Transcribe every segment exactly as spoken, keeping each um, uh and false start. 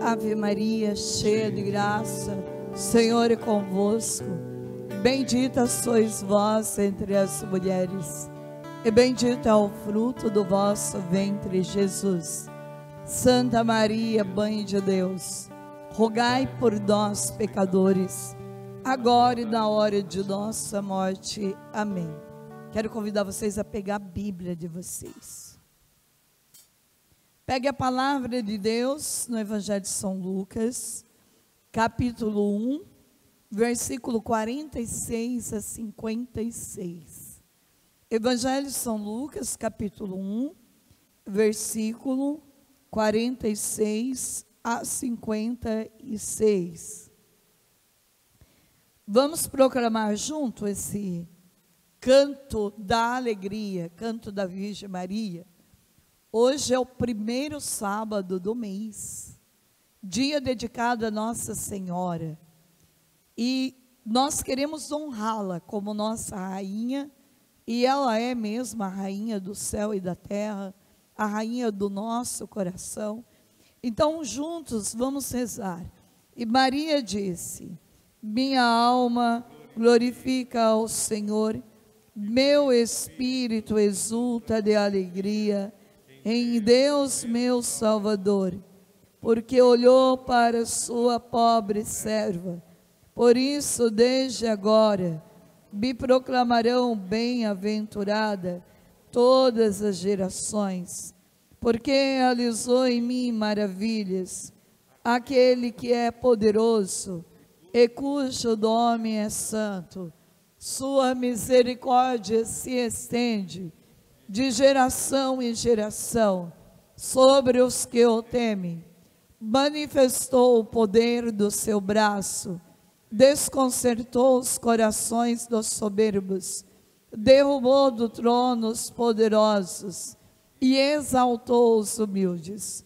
Ave Maria, cheia de graça, o Senhor é convosco. Bendita sois vós entre as mulheres, e bendito é o fruto do vosso ventre, Jesus. Santa Maria, Mãe de Deus, rogai por nós, pecadores, agora e na hora de nossa morte. Amém. Quero convidar vocês a pegar a Bíblia de vocês. Pegue a palavra de Deus no Evangelho de São Lucas, capítulo um, versículo quarenta e seis a cinquenta e seis. Evangelho de São Lucas, capítulo um, versículo quarenta e seis a cinquenta e seis. Vamos proclamar junto esse canto da alegria, canto da Virgem Maria. Hoje é o primeiro sábado do mês, dia dedicado a Nossa Senhora, e nós queremos honrá-la como nossa rainha, e ela é mesmo a rainha do céu e da terra, a rainha do nosso coração. Então juntos vamos rezar. E Maria disse: minha alma glorifica ao Senhor, meu espírito exulta de alegria em Deus meu Salvador, porque olhou para sua pobre serva. Por isso, desde agora, me proclamarão bem-aventurada todas as gerações, porque realizou em mim maravilhas, aquele que é poderoso e cujo nome é santo. Sua misericórdia se estende de geração em geração sobre os que o temem. Manifestou o poder do seu braço, desconcertou os corações dos soberbos, derrubou do trono os poderosos e exaltou os humildes.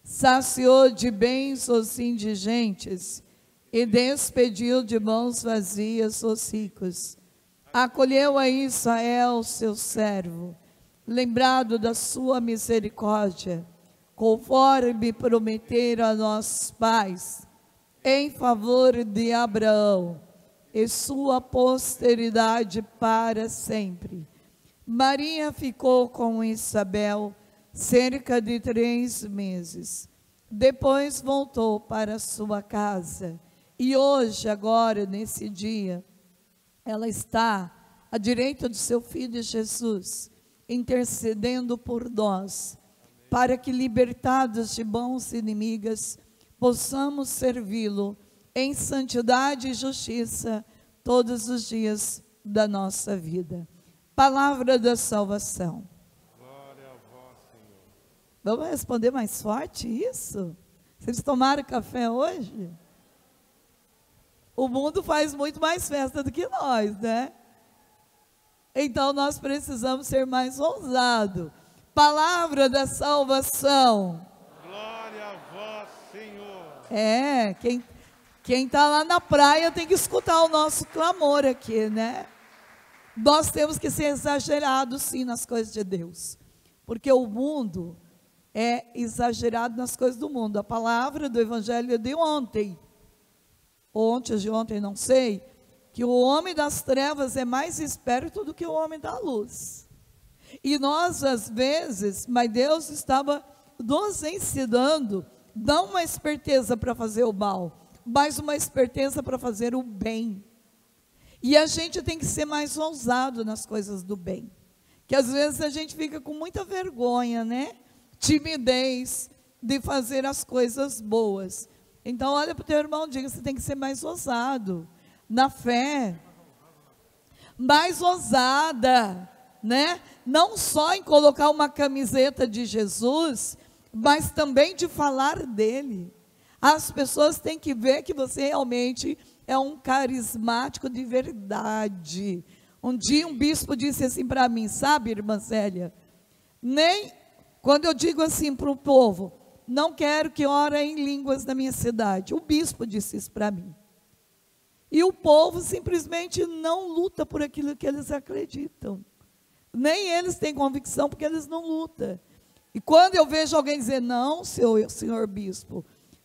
Saciou de bens os indigentes e despediu de mãos vazias os ricos. Acolheu a Israel, seu servo, lembrado da sua misericórdia, conforme prometeram a nossos pais, em favor de Abraão e sua posteridade para sempre. Maria ficou com Isabel cerca de três meses. Depois voltou para sua casa. E hoje, agora, nesse dia, ela está à direita do seu Filho Jesus, intercedendo por nós, para que, libertados de mãos inimigas, possamos servi-lo em santidade e justiça todos os dias da nossa vida. Palavra da salvação. Glória a vós, Senhor. Vamos responder mais forte isso? Vocês tomaram café hoje? O mundo faz muito mais festa do que nós, né? Então nós precisamos ser mais ousados. Palavra da salvação. Glória a vós, Senhor. É, quem quem está lá na praia tem que escutar o nosso clamor aqui, né? Nós temos que ser exagerados sim nas coisas de Deus, porque o mundo é exagerado nas coisas do mundo. A palavra do Evangelho de ontem, ontem de ontem não sei, que o homem das trevas é mais esperto do que o homem da luz. E nós, às vezes, mas Deus estava nos ensinando, não uma esperteza para fazer o mal, mas uma esperteza para fazer o bem. E a gente tem que ser mais ousado nas coisas do bem, que às vezes a gente fica com muita vergonha, né? Timidez de fazer as coisas boas. Então olha para o teu irmão e diga: você tem que ser mais ousado na fé, mais ousada, né? Não só em colocar uma camiseta de Jesus, mas também de falar dele. As pessoas têm que ver que você realmente é um carismático de verdade. Um dia um bispo disse assim para mim, sabe, irmã Célia, nem quando eu digo assim para o povo, não quero que orem em línguas na minha cidade, o bispo disse isso para mim. E o povo simplesmente não luta por aquilo que eles acreditam. Nem eles têm convicção, porque eles não lutam. E quando eu vejo alguém dizer, não, seu, senhor bispo,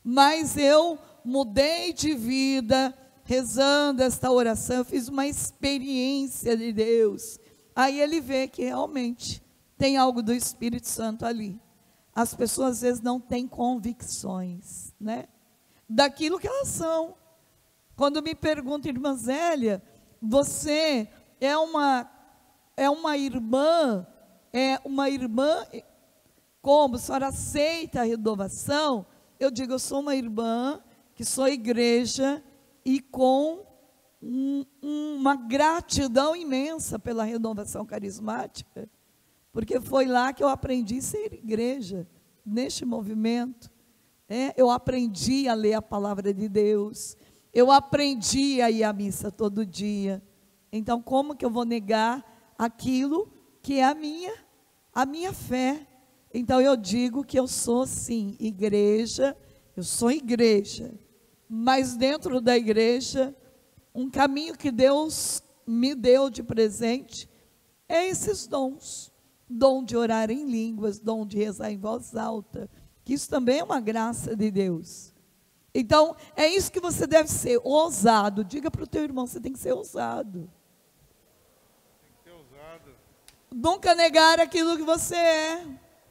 Mas eu mudei de vida, rezando esta oração, eu fiz uma experiência de Deus. Aí ele vê que realmente tem algo do Espírito Santo ali. As pessoas às vezes não têm convicções, né? Daquilo que elas são. Quando me pergunta, irmã Zélia, você é uma, é uma irmã, é uma irmã, como? A senhora aceita a renovação? Eu digo, eu sou uma irmã, que sou igreja, e com um, uma gratidão imensa pela renovação carismática, porque foi lá que eu aprendi a ser igreja, neste movimento. É, eu aprendi a ler a palavra de Deus, eu aprendi a ir à missa todo dia. Então, como que eu vou negar aquilo que é a minha, a minha fé? Então, eu digo que eu sou, sim, igreja, eu sou igreja, mas dentro da igreja, um caminho que Deus me deu de presente é esses dons. Dom de orar em línguas, dom de rezar em voz alta, que isso também é uma graça de Deus. Então, é isso que você deve ser, ousado. Diga para o teu irmão, você tem que ser ousado. Tem que ser ousado. Nunca negar aquilo que você é.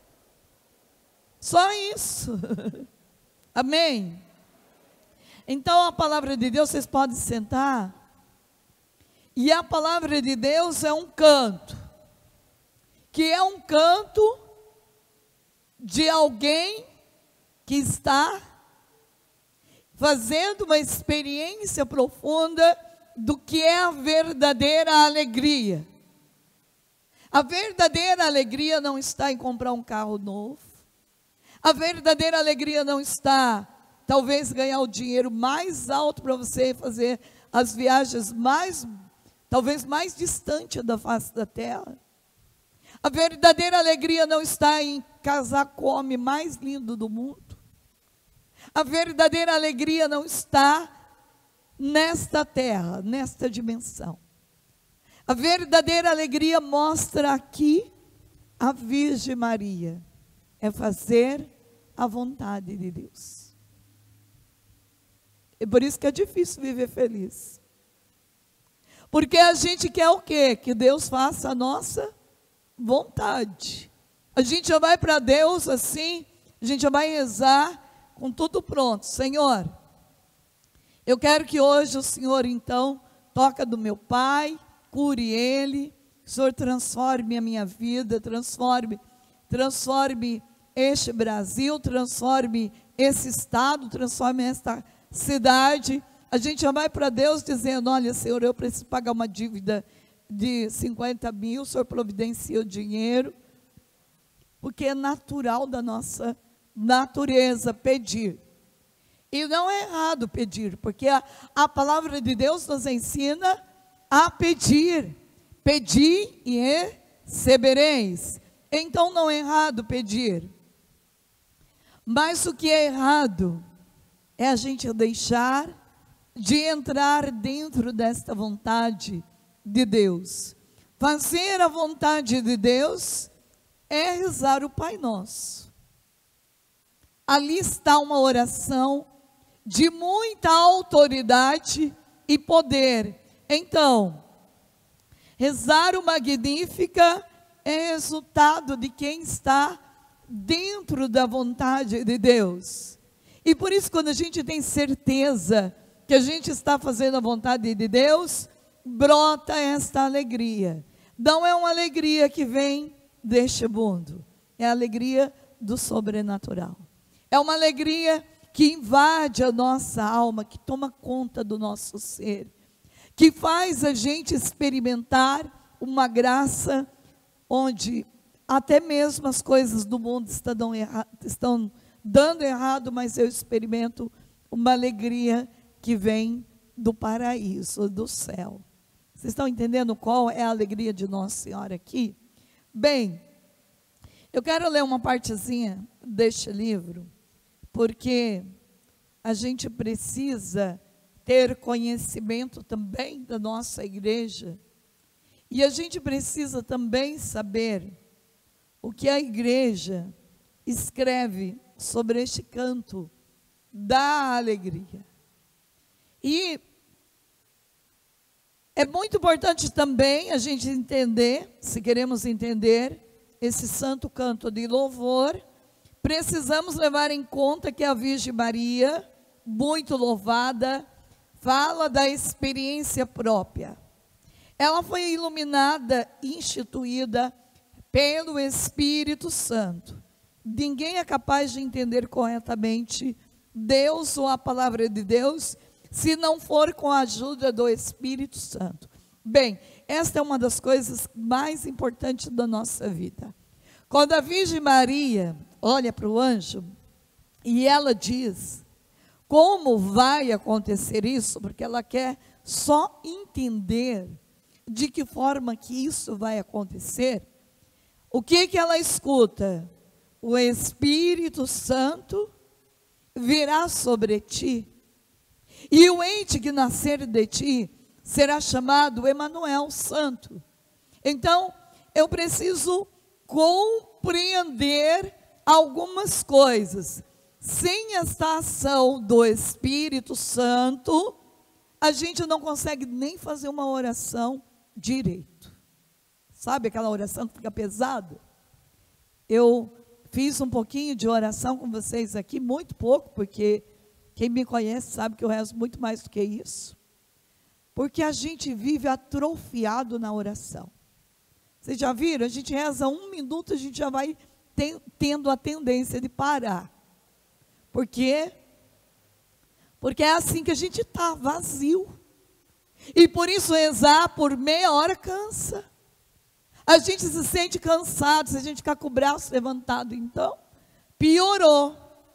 Só isso. Amém? Então, a palavra de Deus, vocês podem sentar. E a palavra de Deus é um canto. Que é um canto de alguém que está fazendo uma experiência profunda do que é a verdadeira alegria. A verdadeira alegria não está em comprar um carro novo. A verdadeira alegria não está, talvez, ganhar o dinheiro mais alto para você fazer as viagens mais, talvez mais distantes da face da terra. A verdadeira alegria não está em casar com o homem mais lindo do mundo. A verdadeira alegria não está nesta terra, nesta dimensão. A verdadeira alegria mostra aqui a Virgem Maria. É fazer a vontade de Deus. É por isso que é difícil viver feliz. Porque a gente quer o quê? Que Deus faça a nossa vontade. A gente já vai para Deus assim, a gente já vai rezar com tudo pronto. Senhor, eu quero que hoje o Senhor então toca do meu pai, cure ele, o Senhor transforme a minha vida, transforme, transforme este Brasil, transforme esse estado, transforme esta cidade. A gente já vai para Deus dizendo, olha Senhor, eu preciso pagar uma dívida de cinquenta mil, o Senhor providencia o dinheiro, porque é natural da nossa natureza pedir. E não é errado pedir, porque a, a palavra de Deus nos ensina a pedir. Pedi e recebereis. Então não é errado pedir. Mas o que é errado é a gente deixar de entrar dentro desta vontade de Deus. Fazer a vontade de Deus é rezar o Pai Nosso. Ali está uma oração de muita autoridade e poder. Então, rezar o Magnífica é resultado de quem está dentro da vontade de Deus. E por isso, quando a gente tem certeza que a gente está fazendo a vontade de Deus, brota esta alegria. Não é uma alegria que vem deste mundo, é a alegria do sobrenatural. É uma alegria que invade a nossa alma, que toma conta do nosso ser, que faz a gente experimentar uma graça onde até mesmo as coisas do mundo estão, erra, estão dando errado, mas eu experimento uma alegria que vem do paraíso, do céu. Vocês estão entendendo qual é a alegria de Nossa Senhora aqui? Bem, eu quero ler uma partezinha deste livro, porque a gente precisa ter conhecimento também da nossa igreja, e a gente precisa também saber o que a igreja escreve sobre este canto da alegria. E é muito importante também a gente entender, se queremos entender esse santo canto de louvor, precisamos levar em conta que a Virgem Maria, muito louvada, fala da experiência própria. Ela foi iluminada, instituída pelo Espírito Santo. Ninguém é capaz de entender corretamente Deus ou a palavra de Deus se não for com a ajuda do Espírito Santo. Bem, esta é uma das coisas mais importantes da nossa vida. Quando a Virgem Maria olha para o anjo e ela diz como vai acontecer isso, porque ela quer só entender de que forma que isso vai acontecer, o que que ela escuta? O Espírito Santo virá sobre ti, e o ente que nascer de ti será chamado Emanuel Santo. Então, eu preciso compreender algumas coisas. Sem esta ação do Espírito Santo, a gente não consegue nem fazer uma oração direito. Sabe aquela oração que fica pesada? Eu fiz um pouquinho de oração com vocês aqui, muito pouco, porque quem me conhece sabe que eu rezo muito mais do que isso. Porque a gente vive atrofiado na oração. Vocês já viram? A gente reza um minuto, a gente já vai ten, tendo a tendência de parar. Por quê? Porque é assim que a gente está, vazio. E por isso rezar por meia hora cansa. A gente se sente cansado, se a gente ficar com o braço levantado, então, piorou.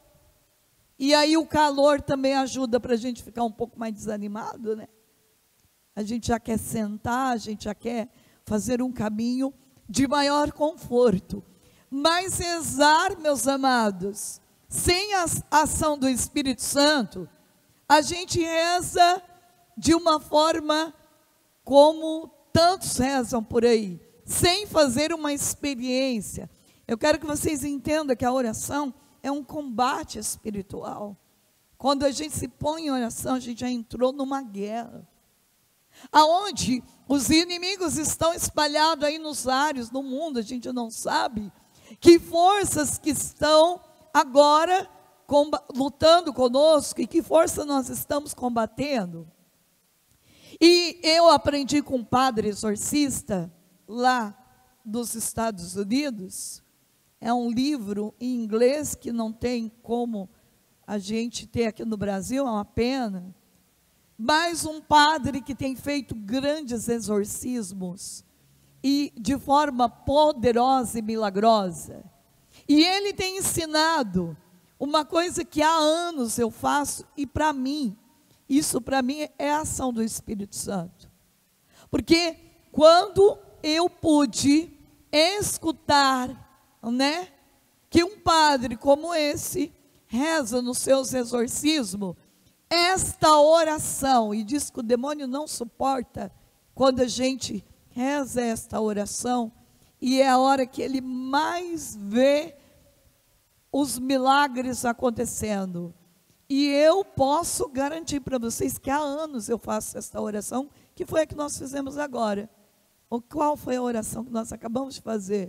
E aí o calor também ajuda para a gente ficar um pouco mais desanimado, né? A gente já quer sentar, a gente já quer fazer um caminho de maior conforto. Mas rezar, meus amados, sem a ação do Espírito Santo, a gente reza de uma forma como tantos rezam por aí, sem fazer uma experiência. Eu quero que vocês entendam que a oração é um combate espiritual. Quando a gente se põe em oração, a gente já entrou numa guerra, aonde os inimigos estão espalhados aí nos ares, no mundo, a gente não sabe que forças que estão agora lutando conosco e que força nós estamos combatendo. E eu aprendi com um padre exorcista lá dos Estados Unidos. É um livro em inglês que não tem como a gente ter aqui no Brasil, é uma pena. Mas um padre que tem feito grandes exorcismos e de forma poderosa e milagrosa. E ele tem ensinado uma coisa que há anos eu faço, e para mim, isso para mim é a ação do Espírito Santo. Porque quando eu pude escutar, né, que um padre como esse reza nos seus exorcismos, esta oração, e diz que o demônio não suporta quando a gente reza esta oração, e é a hora que ele mais vê os milagres acontecendo. E eu posso garantir para vocês que há anos eu faço esta oração, que foi a que nós fizemos agora. Ou qual foi a oração que nós acabamos de fazer?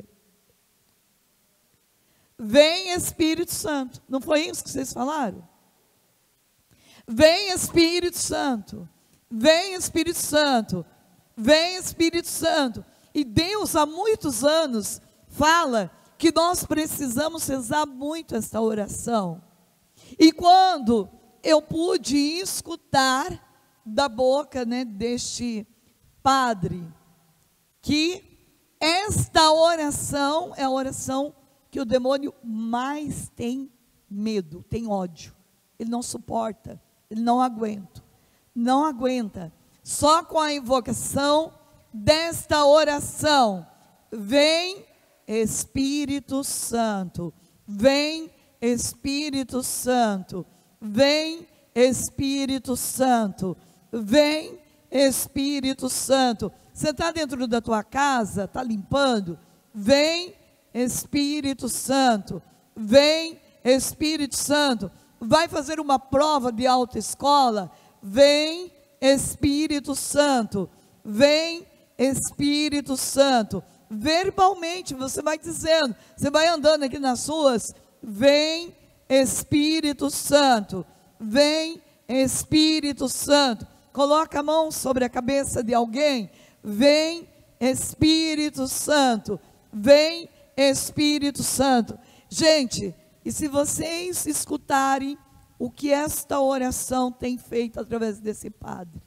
Vem Espírito Santo. Não foi isso que vocês falaram? Vem Espírito Santo. Vem Espírito Santo. Vem Espírito Santo. E Deus há muitos anos fala que nós precisamos rezar muito essa oração. E quando eu pude escutar da boca, né, deste padre, que esta oração é a oração que o demônio mais tem medo, tem ódio. Ele não suporta, ele não aguenta, não aguenta. Só com a invocação desta oração, vem Espírito Santo, vem Espírito Santo, vem Espírito Santo, vem Espírito Santo. Você está dentro da tua casa, está limpando? Vem Espírito Santo, vem Espírito Santo. vai fazer uma prova de autoescola, vem Espírito Santo, vem Espírito Santo. Verbalmente você vai dizendo, você vai andando aqui nas ruas, vem Espírito Santo, vem Espírito Santo. Coloca a mão sobre a cabeça de alguém, vem Espírito Santo, vem Espírito Santo. Gente, e se vocês escutarem o que esta oração tem feito através desse padre,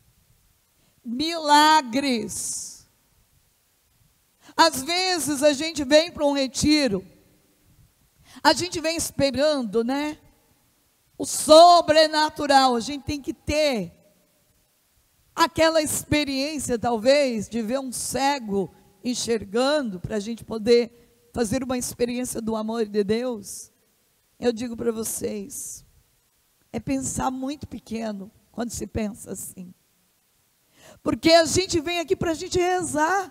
milagres. Às vezes a gente vem para um retiro, a gente vem esperando, né? O sobrenatural, a gente tem que ter aquela experiência, talvez, de ver um cego enxergando, para a gente poder fazer uma experiência do amor de Deus. Eu digo para vocês, é pensar muito pequeno quando se pensa assim. Porque a gente vem aqui para a gente rezar,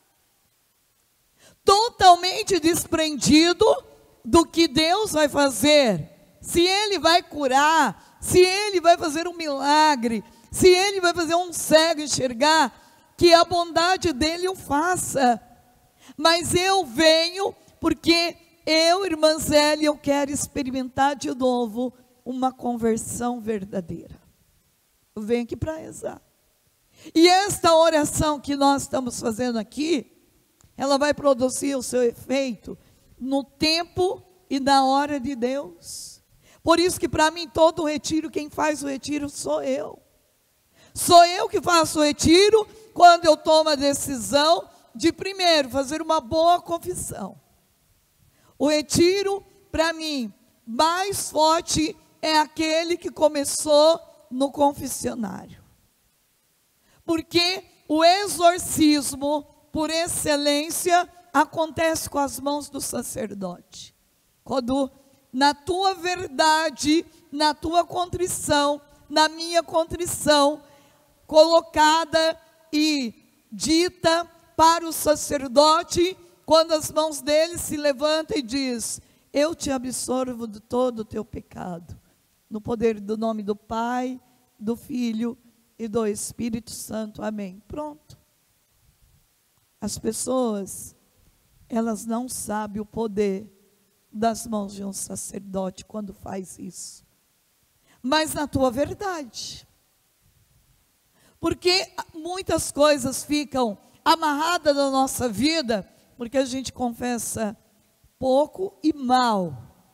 totalmente desprendido do que Deus vai fazer. Se Ele vai curar, se Ele vai fazer um milagre, se Ele vai fazer um cego enxergar, que a bondade dEle o faça. Mas eu venho porque eu, irmã Zélia, eu quero experimentar de novo uma conversão verdadeira. Eu venho aqui para rezar. E esta oração que nós estamos fazendo aqui, ela vai produzir o seu efeito no tempo e na hora de Deus. Por isso que para mim todo o retiro, quem faz o retiro sou eu. Sou eu que faço o retiro quando eu tomo a decisão de primeiro fazer uma boa confissão. O retiro, para mim, mais forte é aquele que começou no confessionário. Porque o exorcismo, por excelência, acontece com as mãos do sacerdote. Quando na tua verdade, na tua contrição, na minha contrição, colocada e dita para o sacerdote, quando as mãos dele se levantam e diz: eu te absolvo de todo o teu pecado, no poder do nome do Pai, do Filho e do Espírito Santo, amém. Pronto. As pessoas, elas não sabem o poder das mãos de um sacerdote quando faz isso, mas na tua verdade, porque muitas coisas ficam amarradas na nossa vida, porque a gente confessa pouco e mal,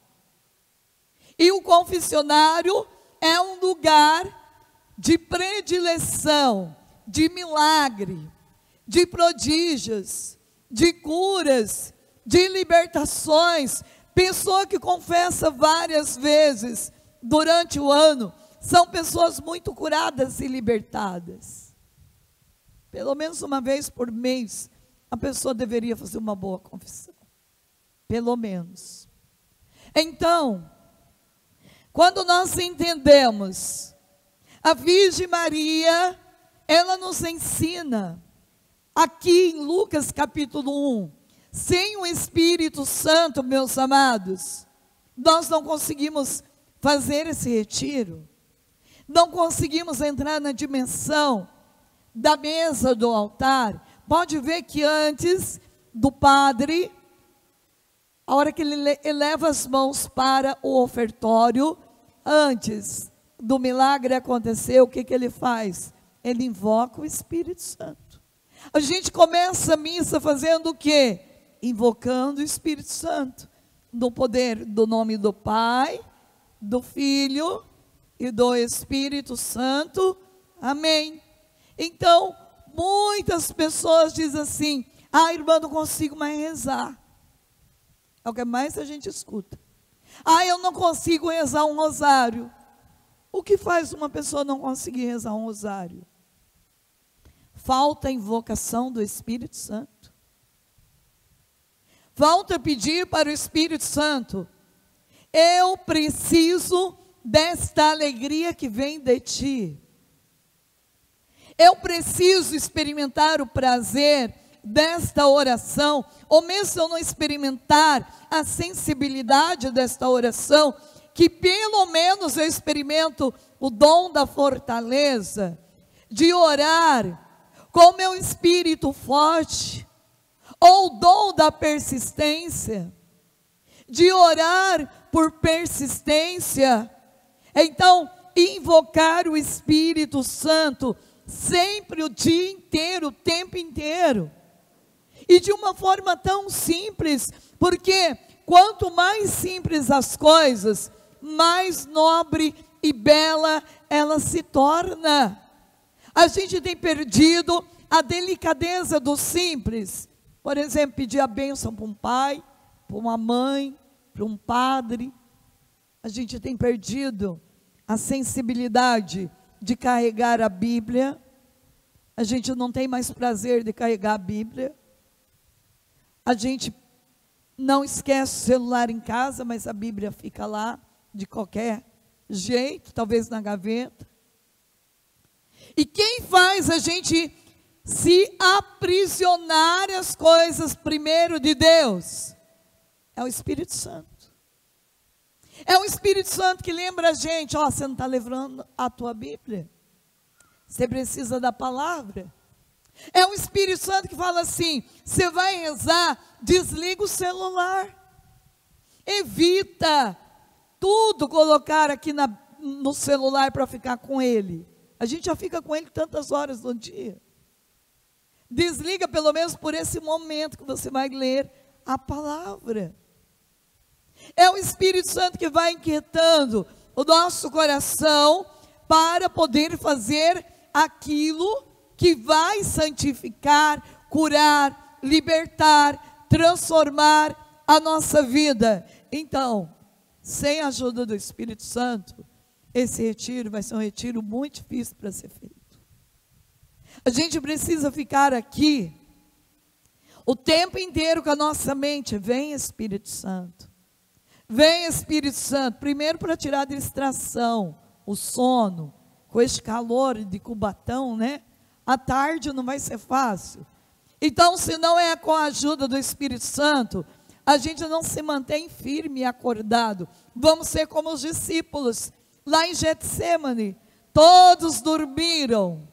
e o confessionário é um lugar de predileção, de milagre, de prodígios, de curas, de libertações. Pessoa que confessa várias vezes durante o ano, são pessoas muito curadas e libertadas. Pelo menos uma vez por mês, a pessoa deveria fazer uma boa confissão. Pelo menos. Então, quando nós entendemos, a Virgem Maria, ela nos ensina, aqui em Lucas capítulo um, sem o Espírito Santo, meus amados, nós não conseguimos fazer esse retiro, não conseguimos entrar na dimensão da mesa do altar. Pode ver que antes do padre, a hora que ele eleva as mãos para o ofertório, antes do milagre acontecer, o que, que ele faz? Ele invoca o Espírito Santo. A gente começa a missa fazendo o quê? Invocando o Espírito Santo, no poder do nome do Pai, do Filho e do Espírito Santo, amém. Então, muitas pessoas dizem assim: ah, irmã, não consigo mais rezar. É o que mais a gente escuta. Ah, eu não consigo rezar um rosário. O que faz uma pessoa não conseguir rezar um rosário? Falta a invocação do Espírito Santo. Falta pedir para o Espírito Santo: eu preciso desta alegria que vem de ti. Eu preciso experimentar o prazer desta oração, ou mesmo se eu não experimentar a sensibilidade desta oração, que pelo menos eu experimento o dom da fortaleza, de orar com meu espírito forte, ou o dom da persistência, de orar por persistência, então invocar o Espírito Santo sempre, o dia inteiro, o tempo inteiro, e de uma forma tão simples, porque quanto mais simples as coisas, mais nobre e bela ela se torna. A gente tem perdido a delicadeza do simples. Por exemplo, pedir a bênção para um pai, para uma mãe, para um padre. A gente tem perdido a sensibilidade de carregar a Bíblia. A gente não tem mais prazer de carregar a Bíblia. A gente não esquece o celular em casa, mas a Bíblia fica lá de qualquer jeito, talvez na gaveta. E quem faz a gente se aprisionar às coisas primeiro de Deus? É o Espírito Santo. É o Espírito Santo que lembra a gente, ó, você não está levando a tua Bíblia? Você precisa da palavra. É o Espírito Santo que fala assim, você vai rezar, desliga o celular. Evita tudo colocar aqui na, no celular para ficar com ele. A gente já fica com ele tantas horas no dia. Desliga pelo menos por esse momento que você vai ler a palavra. É o Espírito Santo que vai inquietando o nosso coração para poder fazer aquilo que vai santificar, curar, libertar, transformar a nossa vida. Então, sem a ajuda do Espírito Santo, esse retiro vai ser um retiro muito difícil para ser feito. A gente precisa ficar aqui o tempo inteiro com a nossa mente. Vem Espírito Santo, vem Espírito Santo, primeiro para tirar a distração, o sono, com este calor de Cubatão, né? À tarde não vai ser fácil. Então, se não é com a ajuda do Espírito Santo, a gente não se mantém firme e acordado. Vamos ser como os discípulos lá em Getsêmani, todos dormiram,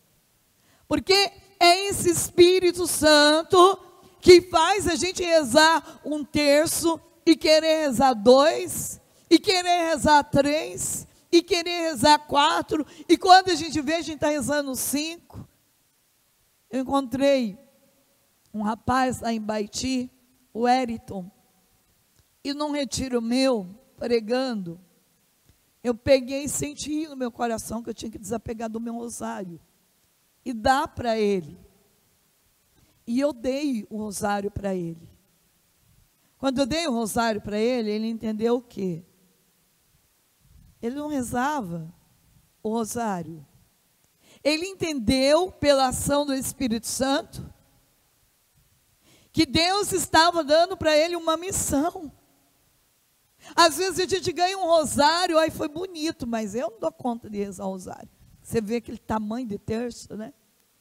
porque é esse Espírito Santo que faz a gente rezar um terço, e querer rezar dois, e querer rezar três, e querer rezar quatro, e quando a gente vê, a gente está rezando cinco. Eu encontrei um rapaz lá em Baiti, o Eriton, e num retiro meu, pregando, eu peguei e senti no meu coração que eu tinha que desapegar do meu rosário e dar para ele. E eu dei o rosário para ele. Quando eu dei o rosário para ele, ele entendeu o quê? Ele não rezava o rosário. Ele entendeu, pela ação do Espírito Santo, que Deus estava dando para ele uma missão. Às vezes a gente ganha um rosário, aí foi bonito, mas eu não dou conta de rezar o rosário. Você vê aquele tamanho de terço, né?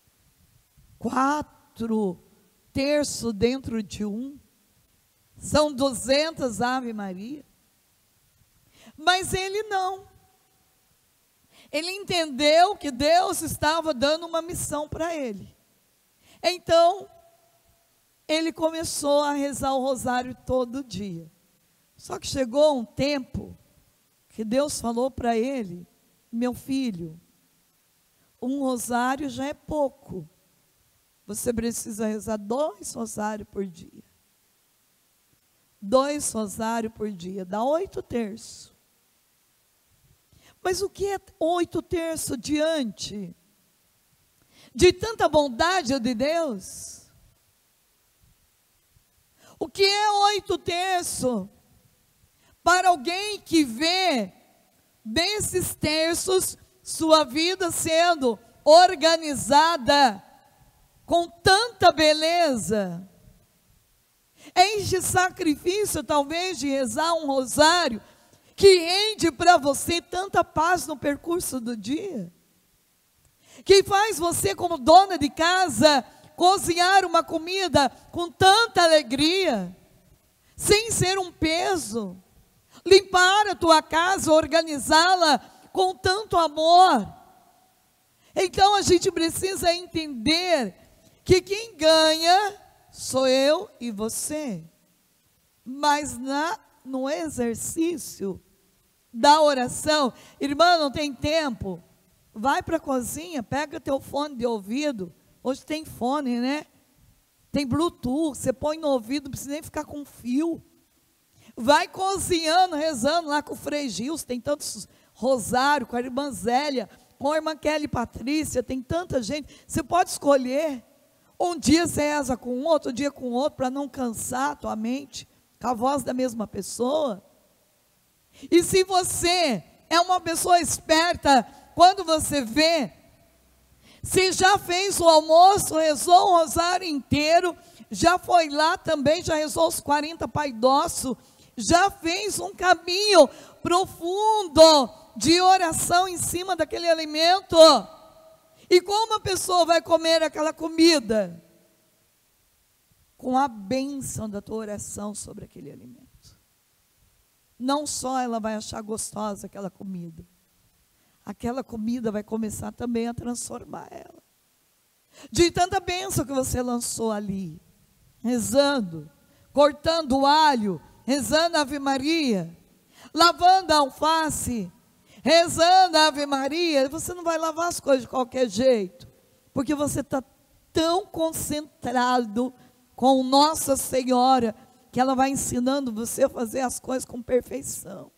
Quatro terços dentro de um. São duzentas Ave Maria. Mas ele não. Ele entendeu que Deus estava dando uma missão para ele. Então, ele começou a rezar o rosário todo dia. Só que chegou um tempo que Deus falou para ele: meu filho, um rosário já é pouco. Você precisa rezar dois rosários por dia. Dois rosários por dia, dá oito terços. Mas o que é oito terços diante de tanta bondade de Deus? O que é oito terços para alguém que vê desses terços sua vida sendo organizada com tanta beleza? É este sacrifício, talvez, de rezar um rosário, que rende para você tanta paz no percurso do dia, que faz você, como dona de casa, cozinhar uma comida com tanta alegria, sem ser um peso. limpar a tua casa, organizá-la com tanto amor. Então a gente precisa entender que quem ganha sou eu e você. Mas na, no exercício da oração, irmã, não tem tempo? Vai para a cozinha, pega teu fone de ouvido. Hoje tem fone, né? Tem Bluetooth, você põe no ouvido, não precisa nem ficar com fio. Vai cozinhando, rezando lá com o Frei Gils, tem tantos rosário, com a irmã Zélia, com a irmã Kelly Patrícia, tem tanta gente. Você pode escolher. Um dia você reza com um, outro dia com outro, para não cansar a tua mente, com a voz da mesma pessoa. E se você é uma pessoa esperta, quando você vê, se já fez o almoço, rezou o rosário inteiro, já foi lá também, já rezou os quarenta Pai Nosso, já fez um caminho profundo de oração em cima daquele alimento. E como a pessoa vai comer aquela comida? Com a bênção da tua oração sobre aquele alimento. Não só ela vai achar gostosa aquela comida, aquela comida vai começar também a transformar ela. De tanta bênção que você lançou ali, rezando, cortando o alho, rezando a Ave Maria, lavando a alface, rezando a Ave Maria. Você não vai lavar as coisas de qualquer jeito, porque você está tão concentrado com Nossa Senhora, que ela vai ensinando você a fazer as coisas com perfeição.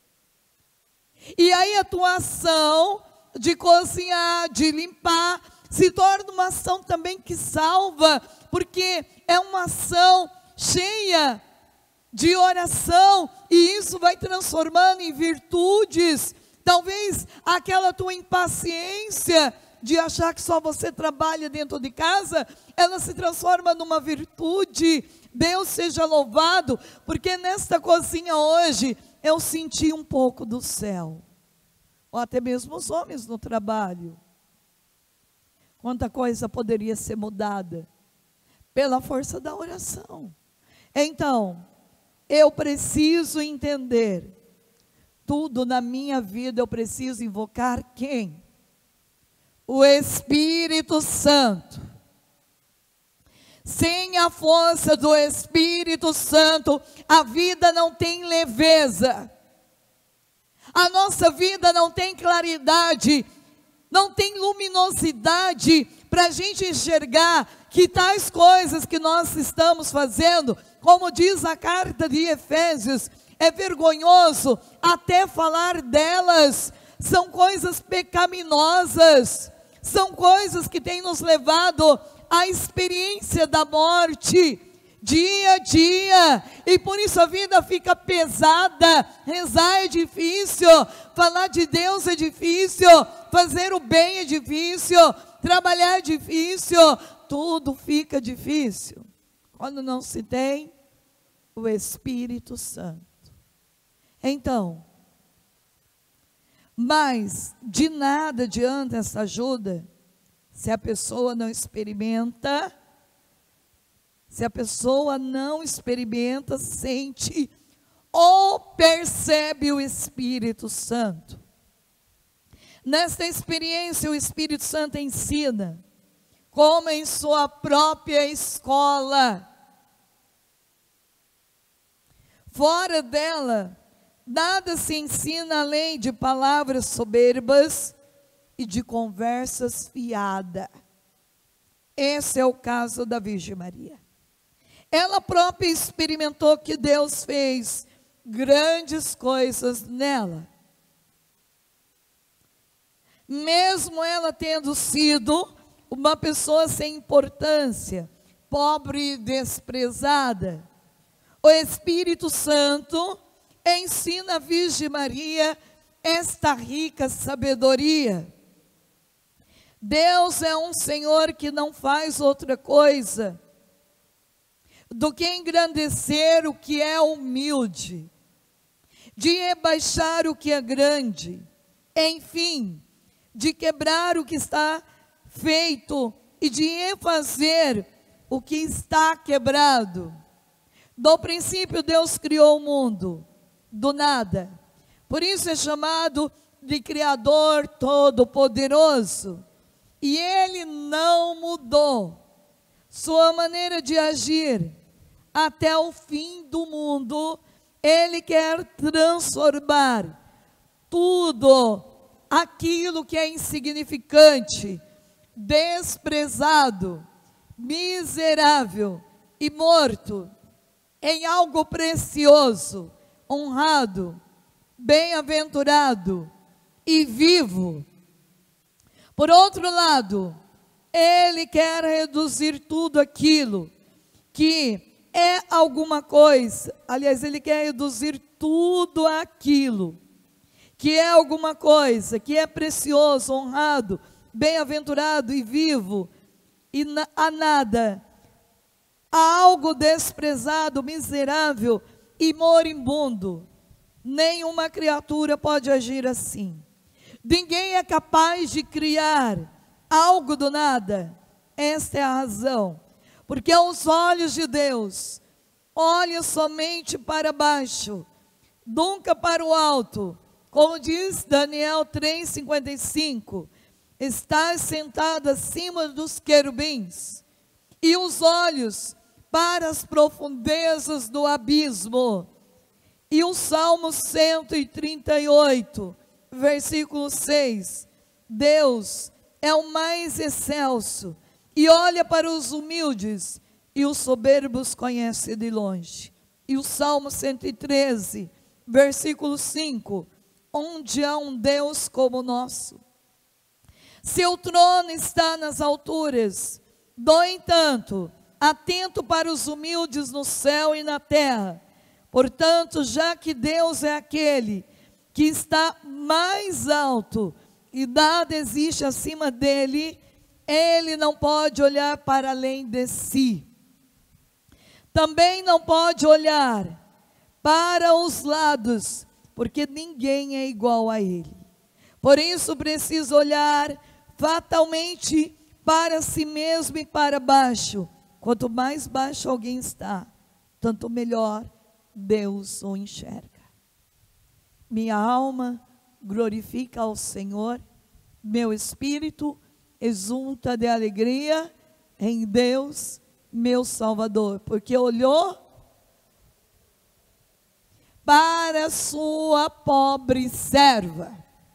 E aí a tua ação de cozinhar, de limpar, se torna uma ação também que salva, porque é uma ação cheia de oração, e isso vai transformando em virtudes. Talvez aquela tua impaciência de achar que só você trabalha dentro de casa, ela se transforma numa virtude. Deus seja louvado, porque nesta cozinha hoje, eu senti um pouco do céu. Ou até mesmo os homens no trabalho. Quanta coisa poderia ser mudada pela força da oração. Então, eu preciso entender, tudo na minha vida eu preciso invocar quem? O Espírito Santo. Sem a força do Espírito Santo, a vida não tem leveza. A nossa vida não tem claridade, não tem luminosidade para a gente enxergar que tais coisas que nós estamos fazendo, como diz a carta de Efésios, é vergonhoso até falar delas, são coisas pecaminosas, são coisas que têm nos levado à experiência da morte, dia a dia, e por isso a vida fica pesada. Rezar é difícil, falar de Deus é difícil, fazer o bem é difícil, trabalhar é difícil, tudo fica difícil, quando não se tem o Espírito Santo. Então, mas de nada adianta essa ajuda, se a pessoa não experimenta, se a pessoa não experimenta, sente ou percebe o Espírito Santo. Nesta experiência, o Espírito Santo ensina, como em sua própria escola. Fora dela, nada se ensina além de palavras soberbas e de conversas fiadas. Esse é o caso da Virgem Maria. Ela própria experimentou que Deus fez grandes coisas nela. Mesmo ela tendo sido uma pessoa sem importância, pobre e desprezada, o Espírito Santo ensina a Virgem Maria esta rica sabedoria. Deus é um Senhor que não faz outra coisa do que engrandecer o que é humilde, de rebaixar o que é grande, enfim, de quebrar o que está feito e de refazer o que está quebrado. Do princípio Deus criou o mundo, do nada. Por isso é chamado de Criador Todo-Poderoso. E Ele não mudou sua maneira de agir. Até o fim do mundo, Ele quer transformar tudo aquilo que é insignificante, desprezado, miserável e morto, em algo precioso, honrado, bem-aventurado e vivo. Por outro lado, Ele quer reduzir tudo aquilo que é alguma coisa, aliás, Ele quer reduzir tudo aquilo que é alguma coisa, que é precioso, honrado, bem-aventurado e vivo, e na, a nada, a algo desprezado, miserável e moribundo. Nenhuma criatura pode agir assim. Ninguém é capaz de criar algo do nada. Esta é a razão. Porque os olhos de Deus olham somente para baixo, nunca para o alto. Como diz Daniel três, cinquenta e cinco, está sentado acima dos querubins, e os olhos para as profundezas do abismo. E o Salmo cento e trinta e oito, versículo seis, Deus é o mais excelso, e olha para os humildes, e os soberbos conhece de longe. E o Salmo cento e treze, versículo cinco, onde há um Deus como o nosso. Seu trono está nas alturas, no entanto, atento para os humildes no céu e na terra. Portanto, já que Deus é aquele que está mais alto e nada existe acima dele, Ele não pode olhar para além de si. Também não pode olhar para os lados, porque ninguém é igual a Ele. Por isso precisa olhar fatalmente para si mesmo e para baixo. Quanto mais baixo alguém está, tanto melhor Deus o enxerga. Minha alma glorifica ao Senhor, meu espírito exulta de alegria em Deus, meu Salvador, porque olhou para sua pobre serva.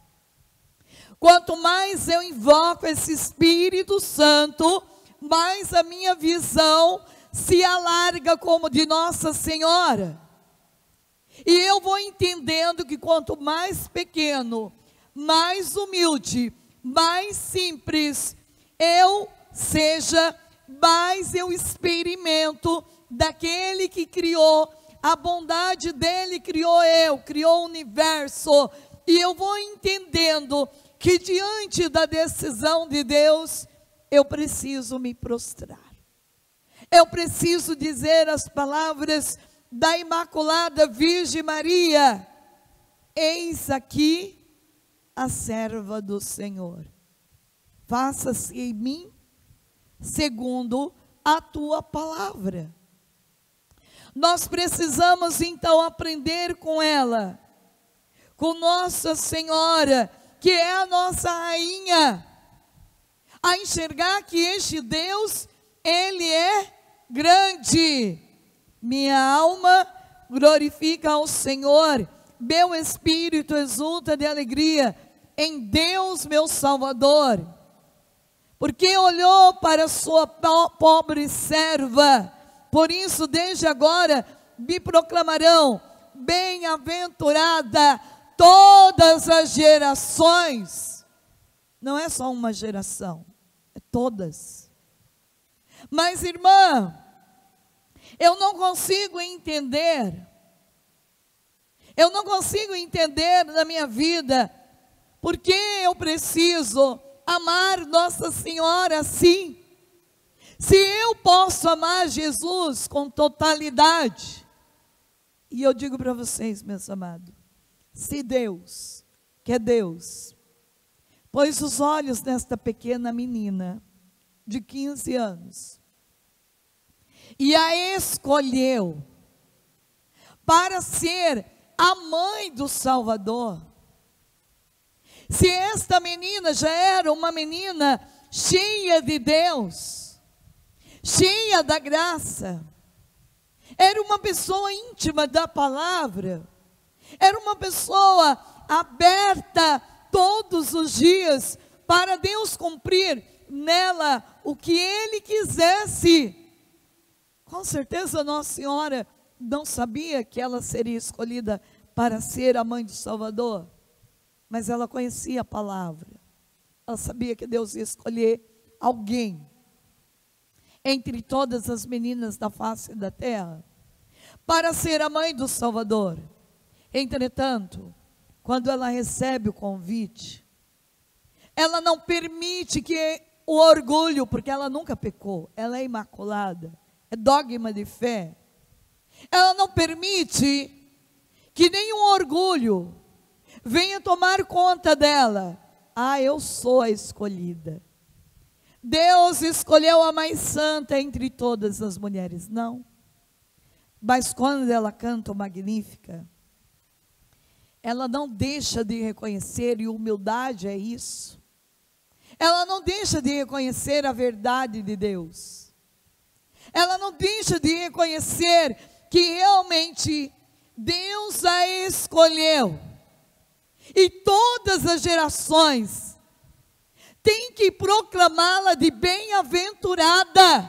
Quanto mais eu invoco esse Espírito Santo, mais a minha visão se alarga como de Nossa Senhora. E eu vou entendendo que quanto mais pequeno, mais humilde, mais simples eu seja, mais eu experimento daquele que criou. A bondade dele criou eu, criou o universo. E eu vou entendendo que diante da decisão de Deus, eu preciso me prostrar. Eu preciso dizer as palavras da Imaculada Virgem Maria: eis aqui a serva do Senhor. Faça-se em mim segundo a tua palavra. Nós precisamos então aprender com ela, com Nossa Senhora, que é a nossa rainha, a enxergar que este Deus, Ele é grande. Minha alma glorifica ao Senhor, meu espírito exulta de alegria em Deus, meu Salvador, porque olhou para sua pobre serva. Por isso, desde agora, me proclamarão bem-aventurada todas as gerações. Não é só uma geração, é todas. Mas, irmã, eu não consigo entender, eu não consigo entender na minha vida, porque eu preciso amar Nossa Senhora assim. Se eu posso amar Jesus com totalidade, e eu digo para vocês, meus amados, se Deus, que é Deus, pôs os olhos nesta pequena menina de quinze anos, e a escolheu para ser a mãe do Salvador. Se esta menina já era uma menina cheia de Deus, cheia da graça, era uma pessoa íntima da palavra, era uma pessoa aberta todos os dias para Deus cumprir nela o que Ele quisesse. Com certeza Nossa Senhora não sabia que ela seria escolhida para ser a mãe do Salvador, mas ela conhecia a palavra. Ela sabia que Deus ia escolher alguém entre todas as meninas da face da terra para ser a mãe do Salvador. Entretanto, quando ela recebe o convite, ela não permite que o orgulho, porque ela nunca pecou, ela é imaculada, é dogma de fé. Ela não permite que nenhum orgulho venha tomar conta dela. Ah, eu sou a escolhida. Deus escolheu a mais santa entre todas as mulheres. Não. Mas quando ela canta o Magnífica, ela não deixa de reconhecer, e humildade é isso. Ela não deixa de reconhecer a verdade de Deus. Ela não deixa de reconhecer que realmente Deus a escolheu. E todas as gerações têm que proclamá-la de bem-aventurada.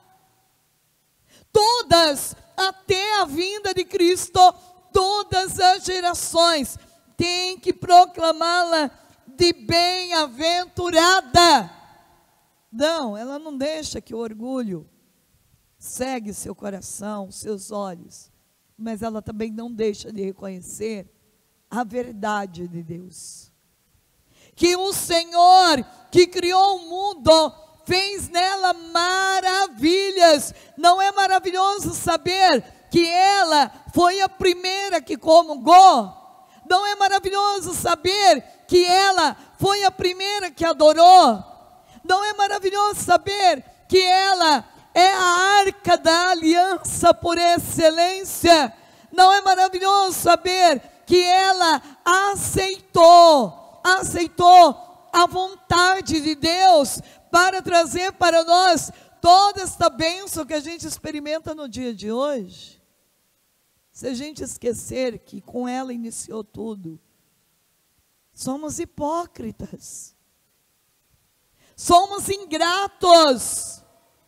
Todas, até a vinda de Cristo, todas as gerações têm que proclamá-la de bem-aventurada. Não, ela não deixa que o orgulho cegue seu coração, seus olhos, mas ela também não deixa de reconhecer a verdade de Deus. Que o Senhor que criou o mundo fez nela maravilhas. Não é maravilhoso saber que ela foi a primeira que comungou? Não é maravilhoso saber que ela foi a primeira que adorou? Não é maravilhoso saber que ela é a arca da aliança por excelência? Não é maravilhoso saber que ela aceitou, aceitou a vontade de Deus para trazer para nós toda esta bênção que a gente experimenta no dia de hoje? Se a gente esquecer que com ela iniciou tudo, somos hipócritas, somos ingratos.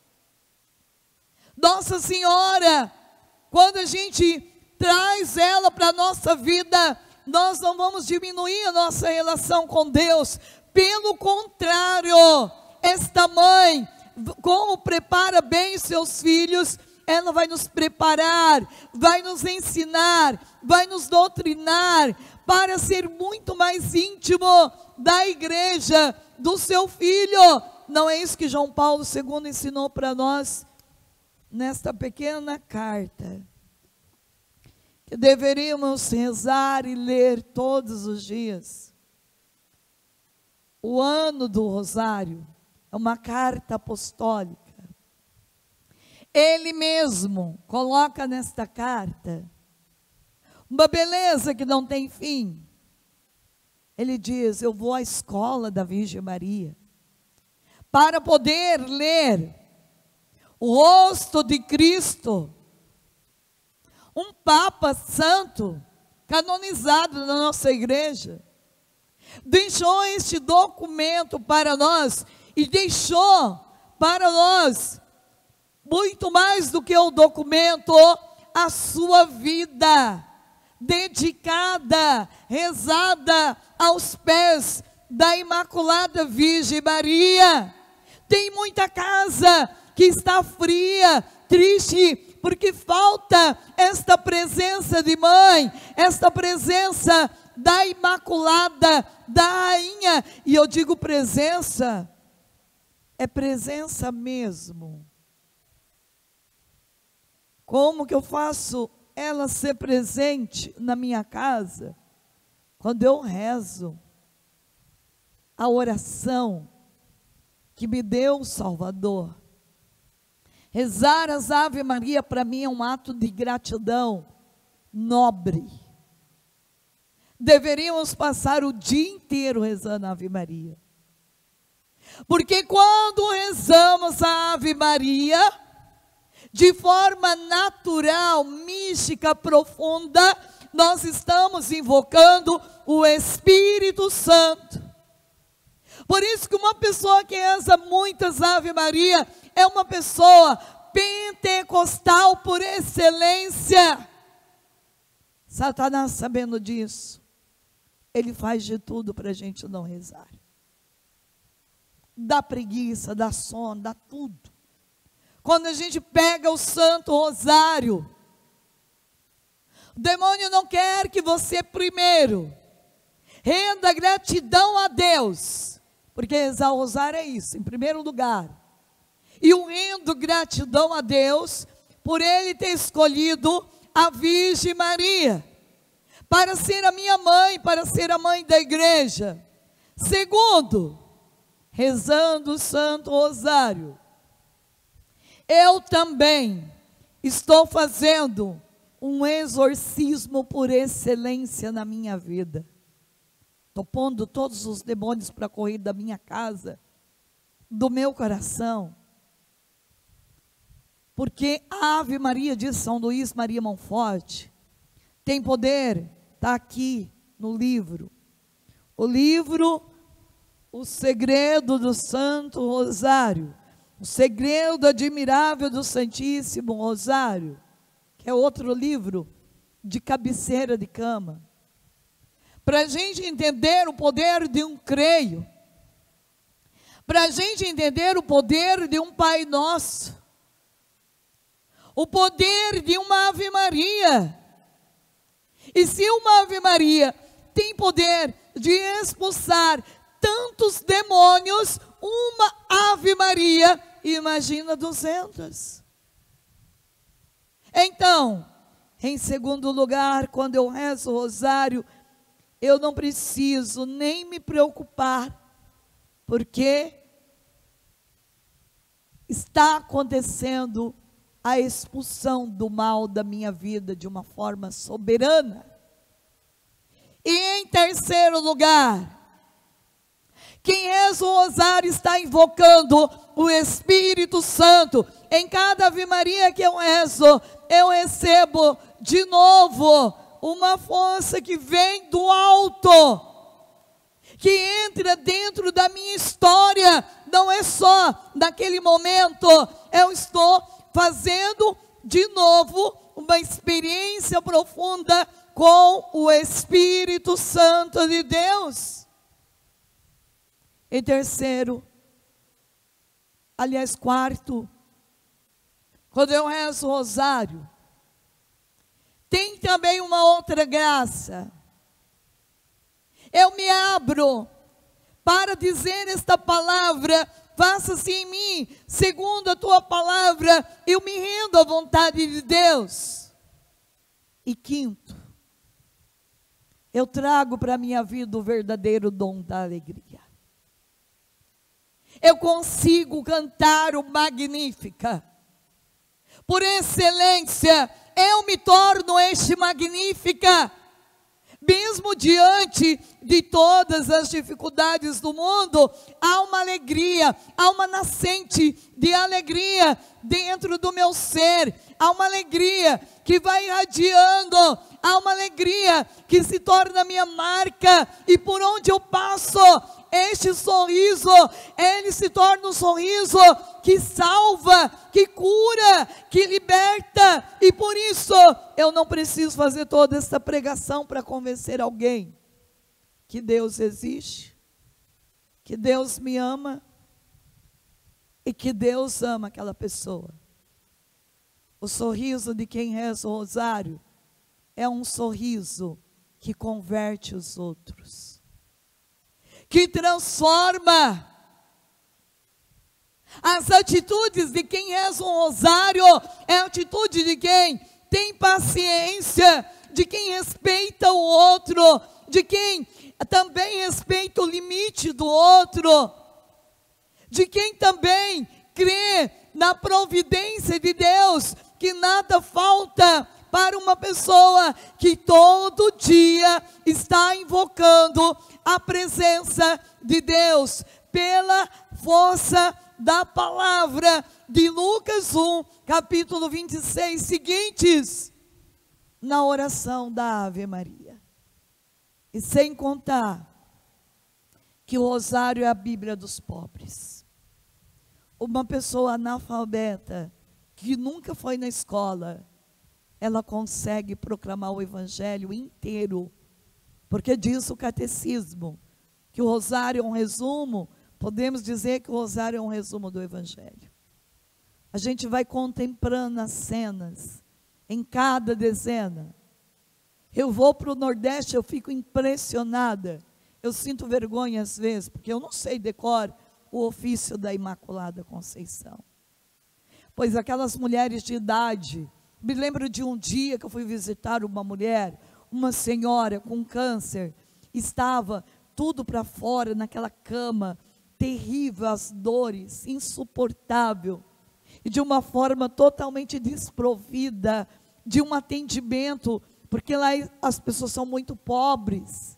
Nossa Senhora, quando a gente traz ela para a nossa vida, nós não vamos diminuir a nossa relação com Deus. Pelo contrário, esta mãe, como prepara bem seus filhos, ela vai nos preparar, vai nos ensinar, vai nos doutrinar para ser muito mais íntimo da igreja, do seu filho. Não é isso que João Paulo segundo ensinou para nós nesta pequena carta? Que deveríamos rezar e ler todos os dias. O ano do Rosário é uma carta apostólica. Ele mesmo coloca nesta carta uma beleza que não tem fim. Ele diz: eu vou à escola da Virgem Maria para poder ler o rosto de Cristo. Um Papa Santo, canonizado na nossa igreja, deixou este documento para nós, e deixou para nós, muito mais do que o documento, a sua vida, dedicada, rezada aos pés da Imaculada Virgem Maria. Tem muita casa que está fria, triste, porque falta esta presença de mãe, esta presença da Imaculada, da Rainha. E eu digo presença, é presença mesmo. Como que eu faço ela ser presente na minha casa? Quando eu rezo a oração que me deu o Salvador. Rezar as Ave Maria para mim é um ato de gratidão nobre, deveríamos passar o dia inteiro rezando a Ave Maria. Porque quando rezamos a Ave Maria, de forma natural, mística, profunda, nós estamos invocando o Espírito Santo. Por isso que uma pessoa que reza muitas Ave Maria é uma pessoa pentecostal por excelência. Satanás, sabendo disso, ele faz de tudo para a gente não rezar. Dá preguiça, dá sono, dá tudo. Quando a gente pega o Santo Rosário, o demônio não quer que você primeiro renda gratidão a Deus, porque rezar o rosário é isso, em primeiro lugar. E eu rendo gratidão a Deus por Ele ter escolhido a Virgem Maria para ser a minha mãe, para ser a mãe da igreja. Segundo, rezando o Santo Rosário, eu também estou fazendo um exorcismo por excelência na minha vida. Estou pondo todos os demônios para correr da minha casa, do meu coração. Porque a Ave Maria de São Luís Maria Monforte tem poder, está aqui no livro. O livro, O Segredo do Santo Rosário. O Segredo Admirável do Santíssimo Rosário. Que é outro livro de cabeceira de cama. Para a gente entender o poder de um creio, para a gente entender o poder de um Pai Nosso, o poder de uma Ave Maria. E se uma Ave Maria tem poder de expulsar tantos demônios, uma Ave Maria, imagina duzentas. Então, em segundo lugar, quando eu rezo o rosário, eu não preciso nem me preocupar, porque está acontecendo a expulsão do mal da minha vida de uma forma soberana. E em terceiro lugar, quem reza o rosário está invocando o Espírito Santo. Em cada Ave Maria que eu rezo, eu recebo de novo uma força que vem do alto, que entra dentro da minha história. Não é só naquele momento, eu estou fazendo de novo uma experiência profunda com o Espírito Santo de Deus. Em terceiro, aliás, quarto, quando eu rezo o rosário, tem também uma outra graça. Eu me abro para dizer esta palavra: faça-se em mim, segundo a tua palavra. Eu me rendo à vontade de Deus. E quinto, eu trago para a minha vida o verdadeiro dom da alegria. Eu consigo cantar o Magnífica. Por excelência, eu me torno este Magnífica. Mesmo diante de todas as dificuldades do mundo, há uma alegria, há uma nascente de alegria dentro do meu ser. Há uma alegria que vai irradiando, há uma alegria que se torna minha marca. E por onde eu passo, este sorriso, ele se torna um sorriso que salva, que cura, que liberta. E por isso, eu não preciso fazer toda essa pregação para convencer alguém que Deus existe, que Deus me ama e que Deus ama aquela pessoa. O sorriso de quem reza o rosário é um sorriso que converte os outros, que transforma. As atitudes de quem reza um rosário é a atitude de quem tem paciência, de quem respeita o outro, de quem também respeita o limite do outro, de quem também crê na providência de Deus, que nada falta para uma pessoa que todo dia está invocando a presença de Deus pela força da palavra de Lucas um, capítulo vinte e seis, seguintes, na oração da Ave Maria. E sem contar que o rosário é a Bíblia dos pobres. Uma pessoa analfabeta, que nunca foi na escola, ela consegue proclamar o evangelho inteiro, porque diz o catecismo, que o rosário é um resumo, podemos dizer que o rosário é um resumo do evangelho. A gente vai contemplando as cenas, em cada dezena. Eu vou para o Nordeste, eu fico impressionada, eu sinto vergonha às vezes, porque eu não sei decor o ofício da Imaculada Conceição. Pois aquelas mulheres de idade, me lembro de um dia que eu fui visitar uma mulher, uma senhora com câncer, estava tudo para fora naquela cama, terrível, as dores, insuportável, e de uma forma totalmente desprovida de um atendimento, porque lá as pessoas são muito pobres,